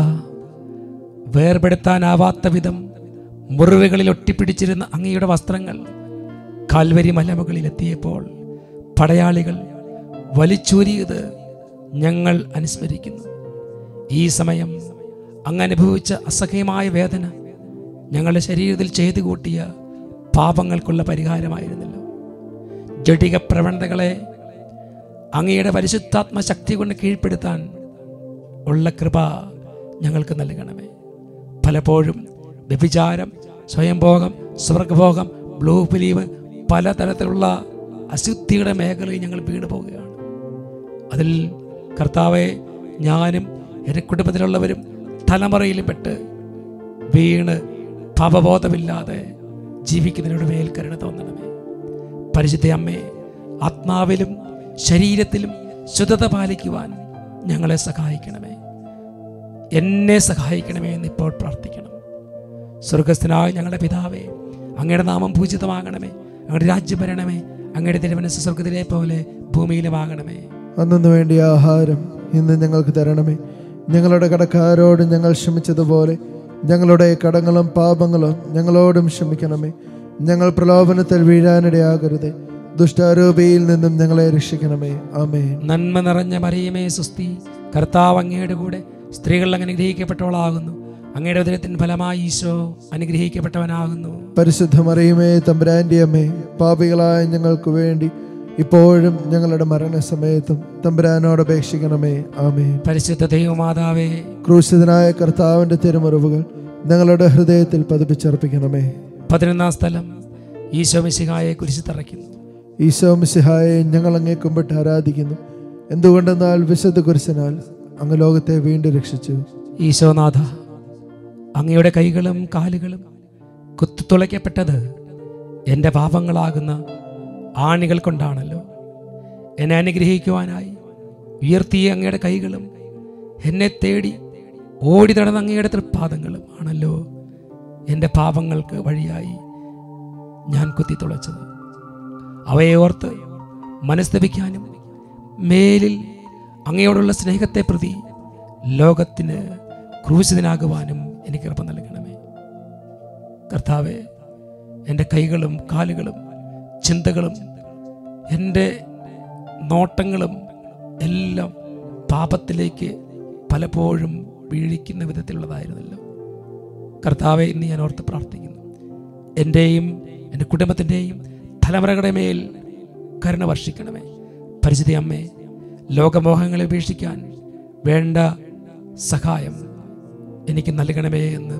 വേർപെടുത്താനാവാത്ത വിധം മുറിവുകളിൽ ഒട്ടിപ്പിടിച്ചിരുന്ന അങ്ങയുടെ വസ്ത്രങ്ങൾ കാൽവരി മലമുകളിലെത്തിയപ്പോൾ പടയാളികൾ വലിച്ചൂരിയത് ഞങ്ങൾ അനുസ്മരിക്കുന്നു. ഈ സമയം അങ്ങ് അനുഭവിച്ച അസഹ്യമായ വേദന ഞങ്ങളുടെ ശരീരത്തിൽ ചെയ്തു കൂട്ടിയ പാപങ്ങൾക്കുള്ള പരിഹാരമായിരുന്നല്ലോ. ജഡിക പ്രവണതകളെ അങ്ങയുടെ പരിശുദ്ധാത്മ ശക്തി കൊണ്ട് കീഴ്പ്പെടുത്താൻ ഉള്ള കൃപ ഞങ്ങൾക്ക് നൽകണമേ. പലപ്പോഴും വ്യഭിചാരം, സ്വയംഭോഗം, സ്വർഗഭോഗം, ബ്ലൂ ഫിലിം, പലതരത്തിലുള്ള അശുദ്ധിയുടെ മേഖലയിൽ ഞങ്ങൾ വീണു പോവുകയാണ്. അതിൽ കർത്താവെ, ഞാനും എൻ്റെ കുടുംബത്തിലുള്ളവരും തലമുറയിലും പെട്ട് വീണ് പാപബോധമില്ലാതെ ജീവിക്കുന്നതിനോട് മേൽ കരുണ തോന്നണമേ. പരിശുദ്ധ അമ്മേ, ആത്മാവിലും ശരീരത്തിലും ശുദ്ധത പാലിക്കുവാൻ ഞങ്ങളെ സഹായിക്കണമേ. എന്നെ സഹായിക്കണമേ എന്നിപ്പോൾ പ്രാർത്ഥിക്കണം. സ്വർഗസ്ഥനായ ഞങ്ങളുടെ പിതാവേ, അങ്ങയുടെ നാമം പൂജിതമാകണമേ. അങ്ങയുടെ രാജ്യം വരണമേ. അങ്ങയുടെ തിരുമനസ്സ് സ്വർഗത്തിലെ പോലെ ഭൂമിയിലുമാകണമേ. അന്നു വേണ്ടിയ ആഹാരം ഇന്ന് ഞങ്ങൾക്ക് തരണമേ. ഞങ്ങളുടെ കടക്കാരോട് ഞങ്ങൾ ക്ഷമിച്ചതുപോലെ ഞങ്ങളുടെ കടങ്ങളും പാപങ്ങളും ഞങ്ങളോടും ക്ഷമിക്കണമേ. ഞങ്ങൾ പ്രലോഭനത്തിൽ വീഴാനിടയാകരുത്, ദുഷ്ടാരൂപിയിൽ നിന്നും ഞങ്ങളെ രക്ഷിക്കണമേ. ആമേൻ. നന്മ നിറഞ്ഞ മറിയമേ സുസ്തി, കർത്താവ് അങ്ങയുടെ കൂടെ സ്ത്രീകൾ അങ്ങനെ അനുഗ്രഹിക്കപ്പെട്ടവളാകുന്നു. അങ്ങയുടെ ഉദരത്തിൻ ഫലമായി ഈശോ അനുഗ്രഹിക്കപ്പെട്ടവനാകുന്നു. പരിശുദ്ധ മറിയമേ തമ്പുരാന്റെ അമ്മേ, പാപികളായ ഞങ്ങൾക്ക് വേണ്ടി ഇപ്പോഴും ഞങ്ങളുടെ മരണസമയത്തും തമ്പുരാനോട് അപേക്ഷിക്കണമേ. ആമേൻ. പരിശുദ്ധ ദൈവമാതാവേ, ക്രൂശിതനായ കർത്താവിന്റെ തിരുമുറിവുകൾ ഞങ്ങളുടെ ഹൃദയത്തിൽ പതിപ്പിച്ചർപ്പിക്കണമേ. 11-ാം സ്ഥലം ഈശോ മിശിഹായെ കുരിശിൽ തറയ്ക്കുന്നു. ഈശോ മിശിഹായെ ഞങ്ങൾ അങ്ങേ കുമ്പിട്ട് ആരാധിക്കുന്നു. എന്തുകൊണ്ടെന്നാൽ വിശുദ്ധ കുരിശിനാൽ അങ്ങ് ലോകത്തെ വീണ്ടും രക്ഷിച്ചു. ഈശോനാഥ, അങ്ങയുടെ കൈകളും കാലുകളും കുത്തിത്തുളയ്ക്കപ്പെട്ടത് എൻ്റെ പാപങ്ങളാകുന്ന ആണികൾ കൊണ്ടാണല്ലോ. എന്നെ അനുഗ്രഹിക്കുവാനായി ഉയർത്തിയ അങ്ങയുടെ കൈകളും എന്നെ തേടി ഓടി നടന്ന അങ്ങയുടെ തൃപ്പാദങ്ങളും ആണല്ലോ എൻ്റെ പാപങ്ങൾക്ക് വഴിയായി ഞാൻ കുത്തിത്തുളച്ചത്. അവയെ ഓർത്ത് മനസ്തപിക്കാനും മേലിൽ അങ്ങയോടുള്ള സ്നേഹത്തെ പ്രതി ലോകത്തിന് ക്രൂശിതനാകുവാനും എനിക്ക് കൃപ നൽകണമേ. കർത്താവേ, എൻ്റെ കൈകളും കാലുകളും ചിന്തകളും എൻ്റെ നോട്ടങ്ങളും എല്ലാം പാപത്തിലേക്ക് പലപ്പോഴും വീഴിക്കുന്ന വിധത്തിലുള്ളതായിരുന്നല്ലോ. കർത്താവെ, ഇന്ന് ഞാൻ ഓർത്ത് പ്രാർത്ഥിക്കുന്നു, എൻ്റെയും എൻ്റെ കുടുംബത്തിൻ്റെയും തലമുറകളുടെ മേൽ കരുണ വർഷിക്കണമേ. പരിശുദ്ധ അമ്മേ, ലോകമോഹങ്ങളെ ഉപേക്ഷിക്കാൻ വേണ്ട സഹായം എനിക്ക് നൽകണമേ എന്ന്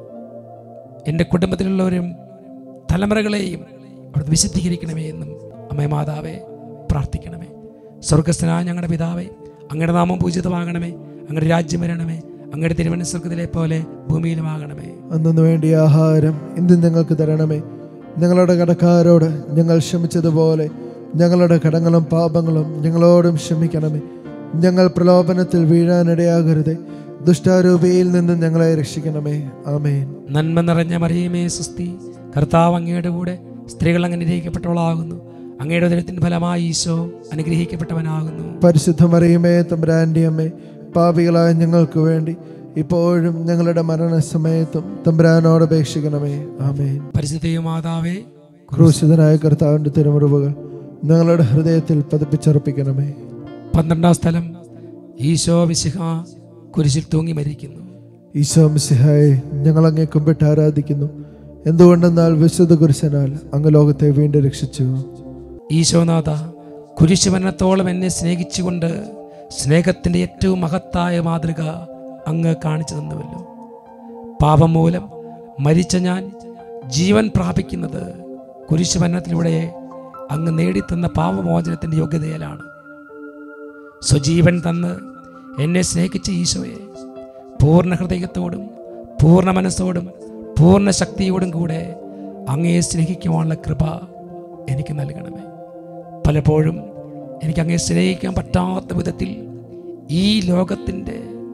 എൻ്റെ കുടുംബത്തിലുള്ളവരും തലമുറകളെയും അവിടുന്ന് വിശുദ്ധീകരിക്കണമേ എന്നും അമ്മേ മാതാവേ പ്രാർത്ഥിക്കണമേ. സ്വർഗസ്ഥനായ ഞങ്ങളുടെ പിതാവേ, അങ്ങയുടെ നാമം പൂജിതമാകണമേ. അങ്ങയുടെ രാജ്യം വരണമേ. അങ്ങയുടെ തിരുമനസ്സ് സ്വർഗത്തിലെ പോലെ ഭൂമിയിലുമാകണമേ. അന്നു വേണ്ടിയ ആഹാരം ഇന്ന് ഞങ്ങൾക്ക് തരണമേ. ഞങ്ങളുടെ കടക്കാരോട് ഞങ്ങൾ ക്ഷമിച്ചതുപോലെ ഞങ്ങളുടെ കടങ്ങളും പാപങ്ങളും ഞങ്ങളോടും ക്ഷമിക്കണമേ. ഞങ്ങൾ പ്രലോഭനത്തിൽ വീഴാനിടയാകരുതേ. ദുഷ്ടാരൂപിയിൽ നിന്ന് ഞങ്ങളെ രക്ഷിക്കണമേ. ആമേൻ. നന്മ നിറഞ്ഞ മറിയമേ സുസ്തി, കർത്താവ് അങ്ങയുടെ കൂടെ സ്ത്രീകൾ അങ്ങ് അനുഗ്രഹിക്കപ്പെട്ടവളാകുന്നു. അങ്ങയുടെ ഉദരത്തിൻ ഫലമായി ഈശോ അനുഗ്രഹിക്കപ്പെട്ടവനാകുന്നു. പരിശുദ്ധ മറിയമേ, തമ്പുരാന്റെ അമ്മേ, പാപികളായ ഞങ്ങൾക്ക് വേണ്ടി ഇപ്പോഴും ഞങ്ങളുടെ മരണസമയത്തും തമ്പുരാനോട് അപേക്ഷിക്കണമേ. ആമേൻ. പരിശുദ്ധ മാതാവേ, ക്രൂശിതനായ കർത്താവിന്റെ തിരുമുറിവുകൾ ഞങ്ങളുടെ ഹൃദയത്തിൽ പതിപ്പിച്ചർപ്പിക്കണമേ. 12-ാം സ്ഥലം ഈശോ മിശിഹാ കുരിശിൽ തൂങ്ങി മരിക്കുന്നു. ഈശോ മിശിഹായെ ഞങ്ങൾ അങ്ങേ കുമ്പിട്ട് ആരാധിക്കുന്നു. എന്തുകൊണ്ടെന്നാൽ വിശുദ്ധ കുരിശനാൽ അങ്ങ് ലോകത്തെ വീണ്ടും രക്ഷിച്ചു. ഈശോനാഥ, കുരിശുമരണത്തോളം എന്നെ സ്നേഹിച്ചുകൊണ്ട് സ്നേഹത്തിൻ്റെ ഏറ്റവും മഹത്തായ മാതൃക അങ്ങ് കാണിച്ചു തന്നുവല്ലോ. പാപം മൂലം മരിച്ച ഞാൻ ജീവൻ പ്രാപിക്കുന്നത് കുരിശുമരണത്തിലൂടെ അങ്ങ് നേടിത്തന്ന പാപമോചനത്തിൻ്റെ യോഗ്യതയിലാണ്. സ്വജീവൻ തന്ന് എന്നെ സ്നേഹിച്ച ഈശോയെ പൂർണ്ണ ഹൃദയത്തോടും പൂർണ്ണ മനസ്സോടും പൂർണ്ണ ശക്തിയോടും കൂടെ അങ്ങയെ സ്നേഹിക്കുവാനുള്ള കൃപ എനിക്ക് നൽകണമേ. പലപ്പോഴും എനിക്ക് അങ്ങയെ സ്നേഹിക്കാൻ പറ്റാത്ത വിധത്തിൽ ഈ ലോകത്തിൻ്റെ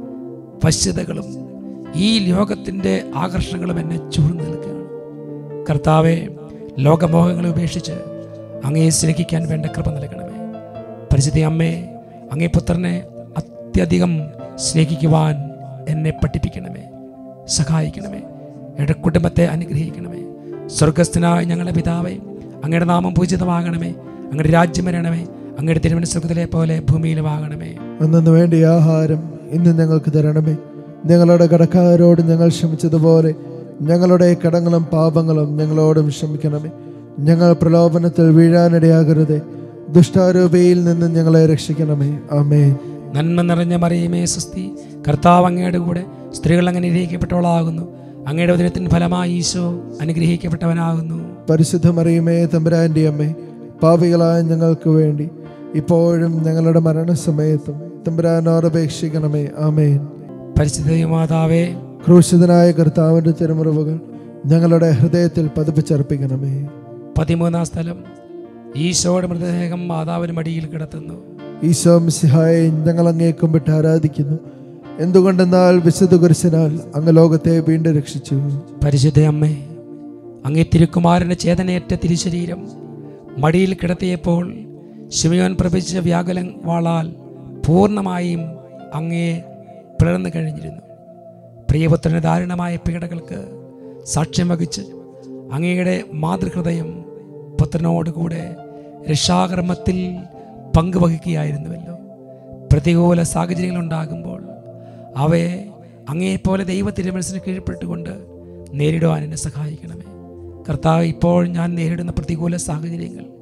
വശ്യതകളും ഈ ലോകത്തിൻ്റെ ആകർഷണങ്ങളും എന്നെ ചൂഴ്ന്നു നിൽക്കുകയാണ്. കർത്താവെ, ലോകമോഹങ്ങളെ ഉപേക്ഷിച്ച് അങ്ങയെ സ്നേഹിക്കാൻ വേണ്ട കൃപ നൽകണമേ. പരിശുദ്ധ അമ്മേ, അങ്ങേ പുത്രനെ അത്യധികം സ്നേഹിക്കുവാൻ എന്നെ പഠിപ്പിക്കണമേ, സഹായിക്കണമേ. എൻ്റെ കുടുംബത്തെ അനുഗ്രഹിക്കണമേ. സ്വർഗസ്ഥനായ ഞങ്ങളുടെ പിതാവേ, അങ്ങയുടെ നാമം പൂജിതമാകണമേ. അങ്ങയുടെ രാജ്യം വരണമേ. അങ്ങയുടെ തിരുമനസ്സ് സ്വർഗത്തിലെ പോലെ ഭൂമിയിലുമാകണമേ. അന്നു വേണ്ടിയ ആഹാരം ഇന്ന് ഞങ്ങൾക്ക് തരണമേ. ഞങ്ങളുടെ കടക്കാരോട് ഞങ്ങൾ ക്ഷമിച്ചതുപോലെ ഞങ്ങളുടെ കടങ്ങളും പാപങ്ങളും ഞങ്ങളോടും ക്ഷമിക്കണമേ. ഞങ്ങൾ പ്രലോഭനത്തിൽ വീഴാനിടയാകരുതേ. ദുഷ്ടാരൂപിയിൽ നിന്ന് ഞങ്ങളെ രക്ഷിക്കണമേ. ആമേൻ. നന്മ നിറഞ്ഞ മറിയമേ സുസ്തി, കർത്താവ് അങ്ങയുടെ കൂടെ സ്ത്രീകൾ അങ്ങനെ അനുഗ്രഹിക്കപ്പെട്ടവളാകുന്നു. അങ്ങയുടെ ഉദരത്തിൻ ഫലമായി ഈശോ അനുഗ്രഹിക്കപ്പെട്ടവനാകുന്നു. പരിശുദ്ധ മറിയമേ, തമ്പുരാന്റെ അമ്മേ, പാപികളായ ഞങ്ങൾക്ക് വേണ്ടി ഇപ്പോഴും ഞങ്ങളുടെ മരണസമയത്തും തമ്പുരാനോട് അപേക്ഷിക്കണമേ. ആമേൻ. പരിശുദ്ധ മാതാവേ, ക്രൂശിതനായ കർത്താവിന്റെ തിരുമുറിവുകൾ ഞങ്ങളുടെ ഹൃദയത്തിൽ പതിപ്പിച്ചർപ്പിക്കണമേ. 13-ാം സ്ഥലം ഈശോയുടെ മൃതദേഹം മാതാവിന് മടിയിൽ കിടത്തുന്നു. ഈശോ മിശിഹായെ ഞങ്ങൾ അങ്ങേ കുമ്പിട്ട് ആരാധിക്കുന്നു. എന്തുകൊണ്ടെന്നാൽ വിശുദ്ധ കുരിശിനാൽ അങ്ങ് ലോകത്തെ വീണ്ടും രക്ഷിച്ചു. പരിശുദ്ധ അമ്മേ, അങ്ങേ തിരുക്കുമാരന്റെ ചേതനയേറ്റ തിരുശരീരം മടിയിൽ കിടത്തിയപ്പോൾ ശിമയോൻ പ്രവചിച്ച വ്യാകുല വാളാൽ പൂർണ്ണമായും അങ്ങയെ പിളർന്നു കഴിഞ്ഞിരുന്നു. പ്രിയപുത്രന്റെ ദാരുണമായ പീഡകൾക്ക് സാക്ഷ്യം വഹിച്ച് അങ്ങയുടെ മാതൃഹൃദയം പുത്രനോടുകൂടെ രക്ഷാകർമ്മത്തിൽ പങ്കുവഹിക്കുകയായിരുന്നുവല്ലോ. പ്രതികൂല സാഹചര്യങ്ങൾ ഉണ്ടാകുമ്പോൾ അവയെ അങ്ങയെപ്പോലെ ദൈവ തിരുമനസ്സിന് കീഴ്പ്പെട്ടുകൊണ്ട് നേരിടുവാൻ എന്നെ സഹായിക്കണമേ. കർത്താവ്, ഇപ്പോൾ ഞാൻ നേരിടുന്ന പ്രതികൂല സാഹചര്യങ്ങൾ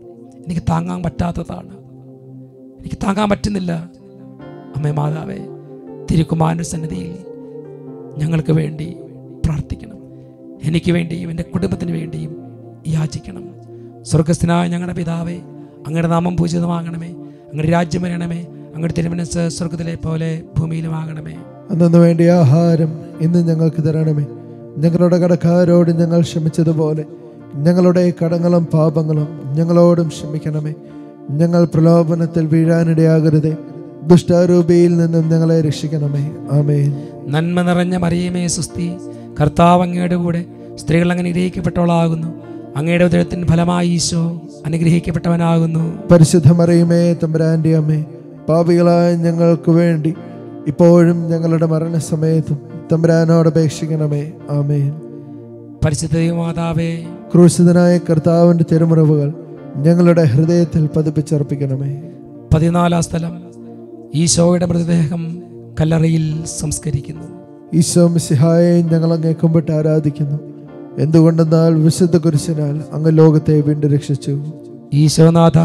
എനിക്ക് താങ്ങാൻ പറ്റാത്തതാണ്, എനിക്ക് താങ്ങാൻ പറ്റുന്നില്ല. അമ്മേ മാതാവേ, തിരുക്കുമാരൻ്റെ സന്നിധിയിൽ ഞങ്ങൾക്ക് വേണ്ടി പ്രാർത്ഥിക്കണം. എനിക്ക് വേണ്ടിയും എൻ്റെ കുടുംബത്തിന് വേണ്ടിയും യാചിക്കണം. സ്വർഗസ്ഥനായ ഞങ്ങളുടെ പിതാവേ, അങ്ങയുടെ നാമം പൂജിതമാകണമേ, അങ്ങയുടെ രാജ്യം വരണമേ, അങ്ങയുടെ തിരുമനസ്സ് സ്വർഗത്തിലെ പോലെ ഭൂമിയിലുമാകണമേ. അന്നു വേണ്ടിയ ആഹാരം ഇന്ന് ഞങ്ങൾക്ക് തരണമേ. ഞങ്ങളുടെ കടക്കാരോട് ഞങ്ങൾ ക്ഷമിച്ചതുപോലെ ഞങ്ങളുടെ കടങ്ങളും പാപങ്ങളും ഞങ്ങളോടും ക്ഷമിക്കണമേ. ഞങ്ങൾ പ്രലോഭനത്തിൽ വീഴാനിടയാകരുതേ, ദുഷ്ടാരൂപിയിൽ നിന്നും ഞങ്ങളെ രക്ഷിക്കണമേ. ആമേൻ. നന്മ നിറഞ്ഞ മറിയമേ സുസ്തി, കർത്താവ് അങ്ങയുടെ കൂടെ, സ്ത്രീകൾ അങ്ങ് അനുഗ്രഹിക്കപ്പെട്ടവളാകുന്നു. അങ്ങയുടെ ഉദരത്തിൻ ഫലമായി ഈശോ അനുഗ്രഹിക്കപ്പെട്ടവനാകുന്നു. പരിശുദ്ധ മറിയമേ, തമ്പുരാന്റെ അമ്മേ, പാപികളായ ഞങ്ങൾക്ക് വേണ്ടി ഇപ്പോഴും ഞങ്ങളുടെ മരണസമയത്തും തമ്പുരാനോട് അപേക്ഷിക്കണമേ. ആമേൻ. പരിശുദ്ധ മാതാവേ, ക്രൂശിതനായ കർത്താവിന്റെ തിരുമുറിവുകൾ ഞങ്ങളുടെ ഹൃദയത്തിൽ പതിപ്പിച്ചർപ്പിക്കണമേ. 14 സ്ഥലം, ഈശോയുടെ മൃതദേഹം കല്ലറയിൽ സംസ്കരിക്കുന്നു. ഈശോ മിശിഹായെ ഞങ്ങൾ അങ്ങേ കുമ്പിട്ട് ആരാധിക്കുന്നു. എന്തുകൊണ്ടെന്നാൽ വിശുദ്ധ കുരിശിനാൽ അങ്ങ് ലോകത്തെ വീണ്ടും രക്ഷിച്ചു. ഈശോനാഥ,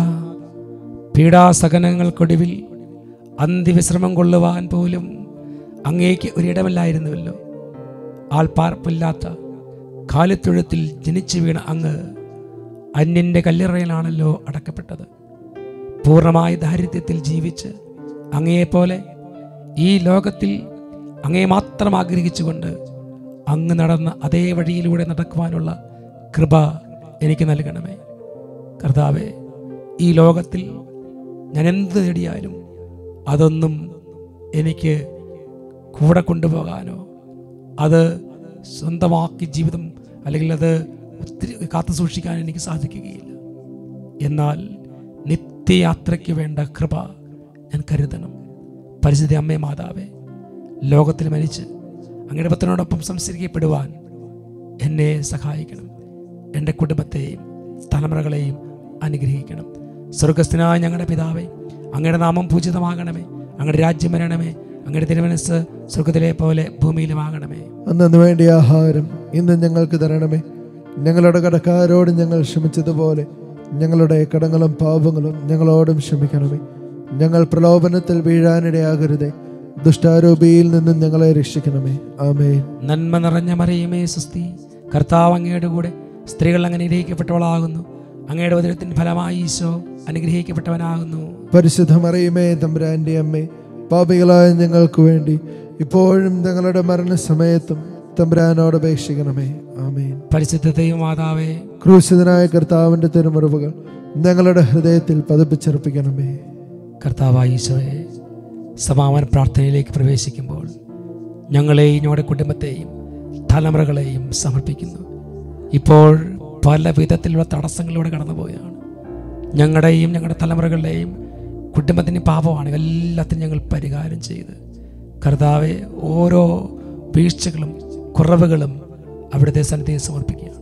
പീഡാസഹനങ്ങൾക്കൊടുവിൽ അന്ത്യവിശ്രമം കൊള്ളുവാൻ പോലും അങ്ങേക്ക് ഒരിടമില്ലായിരുന്നുവല്ലോ. ആൾപ്പാർപ്പില്ലാത്ത കാലിത്തൊഴുത്തിൽ ജനിച്ചു വീണ അങ്ങ് അന്യൻ്റെ കല്ലറയിലാണല്ലോ അടക്കപ്പെട്ടത്. പൂർണ്ണമായ ദാരിദ്ര്യത്തിൽ ജീവിച്ച് അങ്ങയെപ്പോലെ ഈ ലോകത്തിൽ അങ്ങയെ മാത്രം ആഗ്രഹിച്ചുകൊണ്ട് അങ്ങ് നടന്ന അതേ വഴിയിലൂടെ നടക്കുവാനുള്ള കൃപ എനിക്ക് നൽകണമേ. കർത്താവേ, ഈ ലോകത്തിൽ ഞാൻ എന്ത് നേടിയാലും അതൊന്നും എനിക്ക് കൂടെ കൊണ്ടുപോകാനോ അത് സ്വന്തമാക്കി ജീവിതം അല്ലെങ്കിൽ അത് ഒത്തിരി കാത്തു സൂക്ഷിക്കാൻ എനിക്ക് സാധിക്കുകയില്ല. എന്നാൽ നിത്യയാത്രയ്ക്ക് വേണ്ട കൃപ ഞാൻ കരുതണം. പരിശുദ്ധ അമ്മേ മാതാവേ, ലോകത്തിൽ മരിച്ച് അങ്ങയുടെ പുത്രനോടൊപ്പം സംസ്കരിക്കപ്പെടുവാൻ എന്നെ സഹായിക്കണം. എൻ്റെ കുടുംബത്തെയും തലമുറകളെയും അനുഗ്രഹിക്കണം. സ്വർഗസ്ഥനായ ഞങ്ങളുടെ പിതാവേ, അങ്ങയുടെ നാമം പൂജിതമാകണമേ, അങ്ങയുടെ രാജ്യം വരണമേ, അങ്ങയുടെ തിരുമനസ്സ് സ്വർഗത്തിലെ പോലെ ഭൂമിയിലുമാകണമേ. അന്നു വേണ്ടിയ ആഹാരം ഇന്ന് ഞങ്ങൾക്ക് തരണമേ. ഞങ്ങളുടെ കടക്കാരോട് ഞങ്ങൾ ക്ഷമിച്ചതുപോലെ ഞങ്ങളുടെ കടങ്ങളും പാപങ്ങളും ഞങ്ങളോടും ക്ഷമിക്കണമേ. ഞങ്ങൾ പ്രലോഭനത്തിൽ വീഴാനിടയാകരുതേ, ദുഷ്ടാരൂപിയിൽ നിന്നും ഞങ്ങളെ രക്ഷിക്കണമേ. ആമേൻ. നന്മ നിറഞ്ഞ മറിയമേ സുസ്തി, കർത്താവ് അങ്ങയുടെ കൂടെ, സ്ത്രീകൾ അങ്ങ് അനുഗ്രഹിക്കപ്പെട്ടവളാകുന്നു. അങ്ങയുടെ ഉദരത്തിൻ ഫലമായി ഈശോ അനുഗ്രഹിക്കപ്പെട്ടവനാകുന്നു. പരിശുദ്ധ മറിയമേ, തമ്പുരാന്റെ അമ്മേ, പാപികളായ ഞങ്ങൾക്ക് വേണ്ടി ഇപ്പോഴും ഞങ്ങളുടെ മരണസമയത്തും തമ്പുരാനോട് അപേക്ഷിക്കണമേ. ആമേൻ. പരിശുദ്ധ ദൈവമാതാവേ, ക്രൂശിതനായ കർത്താവിന്റെ തിരുമുറിവുകൾ ഞങ്ങളുടെ ഹൃദയത്തിൽ പതിപ്പിച്ചർപ്പിക്കണമേ. കർത്താവായ ഈശോയെ, സമാപന പ്രാർത്ഥനയിലേക്ക് പ്രവേശിക്കുമ്പോൾ ഞങ്ങളെയും ഞങ്ങളുടെ കുടുംബത്തെയും തലമുറകളെയും സമർപ്പിക്കുന്നു. ഇപ്പോൾ പല വിധത്തിലുള്ള തടസ്സങ്ങളിലൂടെ കടന്നു പോവുകയാണ്. ഞങ്ങളുടെയും ഞങ്ങളുടെ തലമുറകളുടെയും കുടുംബത്തിൻ്റെ പാപമാണ് എല്ലാത്തിനും ഞങ്ങൾ പരിഹാരം ചെയ്ത് കർത്താവെ ഓരോ വീഴ്ചകളും കുറവുകളും അവിടുത്തെ സന്നിധിയിൽ സമർപ്പിക്കുകയാണ്.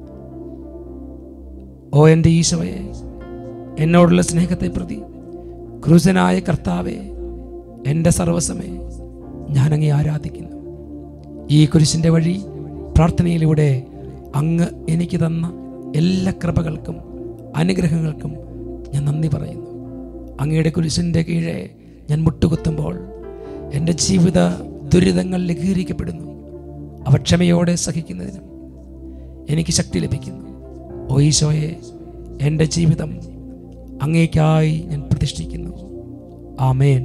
ഓ എൻ്റെ ഈശോയെ, എന്നോടുള്ള സ്നേഹത്തെ പ്രതി ക്രൂശനായ കർത്താവെ, എൻ്റെ സർവസ്വമേ, ഞാനങ്ങേ ആരാധിക്കുന്നു. ഈ കുരിശിൻ്റെ വഴി പ്രാർത്ഥനയിലൂടെ അങ്ങ് എനിക്ക് തന്ന എല്ലാ കൃപകൾക്കും അനുഗ്രഹങ്ങൾക്കും ഞാൻ നന്ദി പറയുന്നു. അങ്ങയുടെ കുരിശിൻ്റെ കീഴെ ഞാൻ മുട്ടുകുത്തുമ്പോൾ എൻ്റെ ജീവിത ദുരിതങ്ങൾ ലഘൂകരിക്കപ്പെടുന്നു. അവ ക്ഷമയോടെ സഹിക്കുന്നതിനും എനിക്ക് ശക്തി ലഭിക്കുന്നു. ഓ ഈശോയെ, എൻ്റെ ജീവിതം അങ്ങേക്കായി ഞാൻ പ്രതിഷ്ഠിക്കുന്നു. ആമേൻ.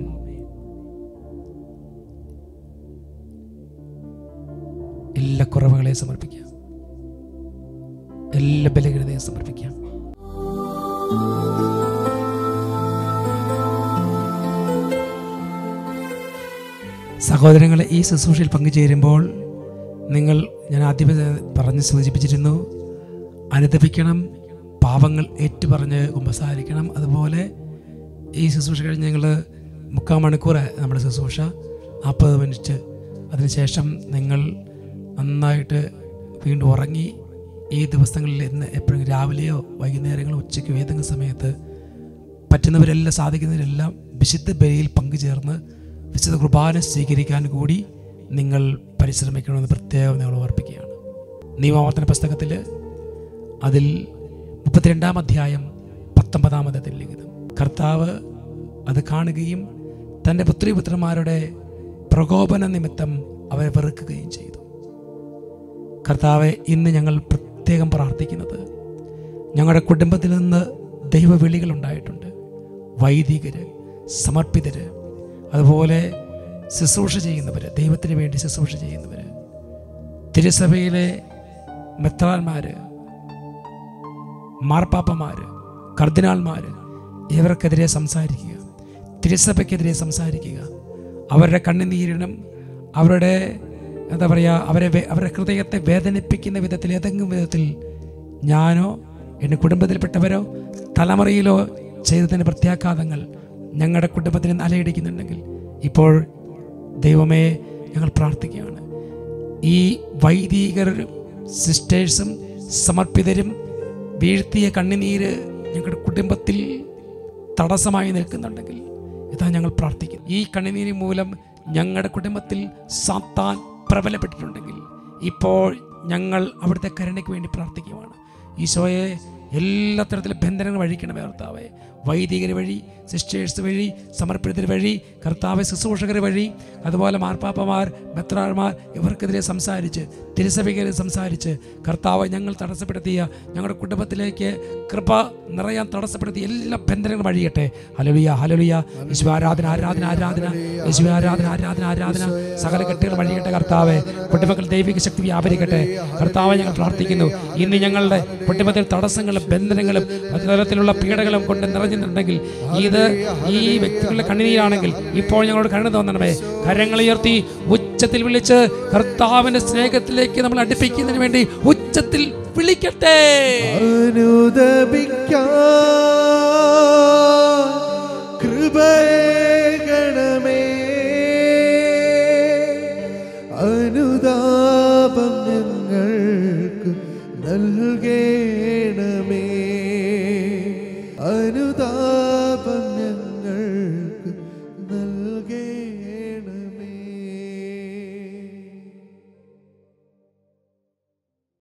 എല്ലാ കുറവുകളെയും സമർപ്പിക്കാം, എല്ലാ ബലഹീനതയും സമർപ്പിക്കാം. സഹോദരങ്ങളെ, ഈ ശുശ്രൂഷയിൽ പങ്കുചേരുമ്പോൾ ഞാൻ ആദ്യമേ പറഞ്ഞ് സൂചിപ്പിച്ചിരുന്നു, അനുദപിക്കണം, പാപങ്ങൾ ഏറ്റുപറഞ്ഞ് കുമ്പസാരിക്കണം. അതുപോലെ ഈ ശുശ്രൂഷ കഴിഞ്ഞ് ഞങ്ങൾ 3/4 മണിക്കൂർ നമ്മുടെ ശുശ്രൂഷ, 40 മിനിറ്റ്. അതിനുശേഷം നിങ്ങൾ നന്നായിട്ട് വീണ്ടും ഉറങ്ങി ഈ ദിവസങ്ങളിൽ ഇന്ന് എപ്പോഴും രാവിലെയോ വൈകുന്നേരങ്ങളോ ഉച്ചയ്ക്കോ ഏതെങ്കിലും സമയത്ത് പറ്റുന്നവരെല്ലാം സാധിക്കുന്നവരെല്ലാം വിശുദ്ധ ബലിയിൽ പങ്കുചേർന്ന് വിശുദ്ധ കുർബാന സ്വീകരിക്കാൻ കൂടി നിങ്ങൾ പരിശ്രമിക്കണമെന്ന് പ്രത്യേകം നിങ്ങൾ ഓർപ്പിക്കുകയാണ്. നിയമാവർത്തന പുസ്തകത്തിൽ അതിൽ 32-ാം അധ്യായം 19 ലിഖിതം. കർത്താവ് അത് കാണുകയും തൻ്റെ പുത്രിപുത്രന്മാരുടെ പ്രകോപന നിമിത്തം അവരെ വെറുക്കുകയും ചെയ്തു. കർത്താവെ, ഇന്ന് ഞങ്ങൾ പ്രത്യേകം പ്രാർത്ഥിക്കുന്നത്, ഞങ്ങളുടെ കുടുംബത്തിൽ നിന്ന് ദൈവവിളികൾ ഉണ്ടായിട്ടുണ്ട്. വൈദികര്, സമർപ്പിതര്, അതുപോലെ ശുശ്രൂഷ ചെയ്യുന്നവർ, ദൈവത്തിന് വേണ്ടി ശുശ്രൂഷ ചെയ്യുന്നവർ, തിരുസഭയിലെ മെത്രാന്മാർ, മാർപ്പാപ്പമാർ, കർദിനാൾമാർ, ഇവർക്കെതിരെ സംസാരിക്കുക, തിരുസഭയ്ക്കെതിരെ സംസാരിക്കുക. അവരുടെ കണ്ണുനീരിനും അവരുടെ എന്താ പറയുക, അവരുടെ ഹൃദയത്തെ വേദനിപ്പിക്കുന്ന വിധത്തിൽ, ഏതെങ്കിലും വിധത്തിൽ ഞാനോ എൻ്റെ കുടുംബത്തിൽപ്പെട്ടവരോ തലമുറയിലോ ചെയ്തതിൻ്റെ പ്രത്യാഘാതങ്ങൾ ഞങ്ങളുടെ കുടുംബത്തിന് അലയടിക്കുന്നുണ്ടെങ്കിൽ ഇപ്പോൾ ദൈവമേ ഞങ്ങൾ പ്രാർത്ഥിക്കുകയാണ്. ഈ വൈദികരും സിസ്റ്റേഴ്സും സമർപ്പിതരും വീഴ്ത്തിയ കണ്ണുനീര് ഞങ്ങളുടെ കുടുംബത്തിൽ തടസ്സമായി നിൽക്കുന്നുണ്ടെങ്കിൽ ഇതാ ഞങ്ങൾ പ്രാർത്ഥിക്കുന്നു. ഈ കണ്ണുനീര് മൂലം ഞങ്ങളുടെ കുടുംബത്തിൽ സാത്താൻ പ്രബലപ്പെട്ടിട്ടുണ്ടെങ്കിൽ ഇപ്പോൾ ഞങ്ങൾ അവിടുത്തെ കരുണയ്ക്ക് വേണ്ടി പ്രാർത്ഥിക്കുകയാണ്. ഈശോയെ, എല്ലാ തരത്തിലും ബന്ധനങ്ങൾ അഴിക്കണമേ കർത്താവേ. വൈദികർ വഴി, സിസ്റ്റേഴ്സ് വഴി, സമർപ്പിതർ വഴി, കർത്താവ് ശുശ്രൂഷകർ വഴി, അതുപോലെ മാർപ്പാപ്പമാർ, മെത്രാന്മാർ, ഇവർക്കെതിരെ സംസാരിച്ച്, തിരുസഭയ്ക്കെതിരെ സംസാരിച്ച് കർത്താവ് ഞങ്ങൾ തടസ്സപ്പെടുത്തിയ, ഞങ്ങളുടെ കുടുംബത്തിലേക്ക് കൃപ നിറയാൻ തടസ്സപ്പെടുത്തിയ എല്ലാ ബന്ധനങ്ങളും അഴിയട്ടെ. Hallelujah, hallelujah. യേശുവേ ആരാധന, ആരാധന, ആരാധന. യേശുവേ ആരാധന, ആരാധന, ആരാധന. സകല കെട്ടുകൾ അഴിയട്ടെ കർത്താവേ. കുടുംബങ്ങൾ ദൈവിക ശക്തി വ്യാപരിക്കട്ടെ കർത്താവെ. ഞങ്ങൾ പ്രാർത്ഥിക്കുന്നു, ഇന്ന് ഞങ്ങളുടെ കുടുംബത്തിൽ തടസ്സങ്ങളും ബന്ധനങ്ങളും തരത്തിലുള്ള പീഡകളും കൊണ്ട് നിറഞ്ഞിട്ടുണ്ടെങ്കിൽ, ഇത് ഈ വ്യക്തികളുടെ കണ്ണുനീരാണെങ്കിൽ ഇപ്പോൾ ഞങ്ങളോട് കരുണ തോന്നണമേ. കരങ്ങളുയർത്തി ഉച്ചത്തിൽ വിളിച്ച് കർത്താവിന്റെ സ്നേഹത്തിലേക്ക് നമ്മൾ അടുപ്പിക്കുന്നതിന് വേണ്ടി ഉച്ചത്തിൽ വിളിക്കട്ടെ. കൃപേകണമേ, അനുതാപം ഞങ്ങൾക്ക് നൽകേ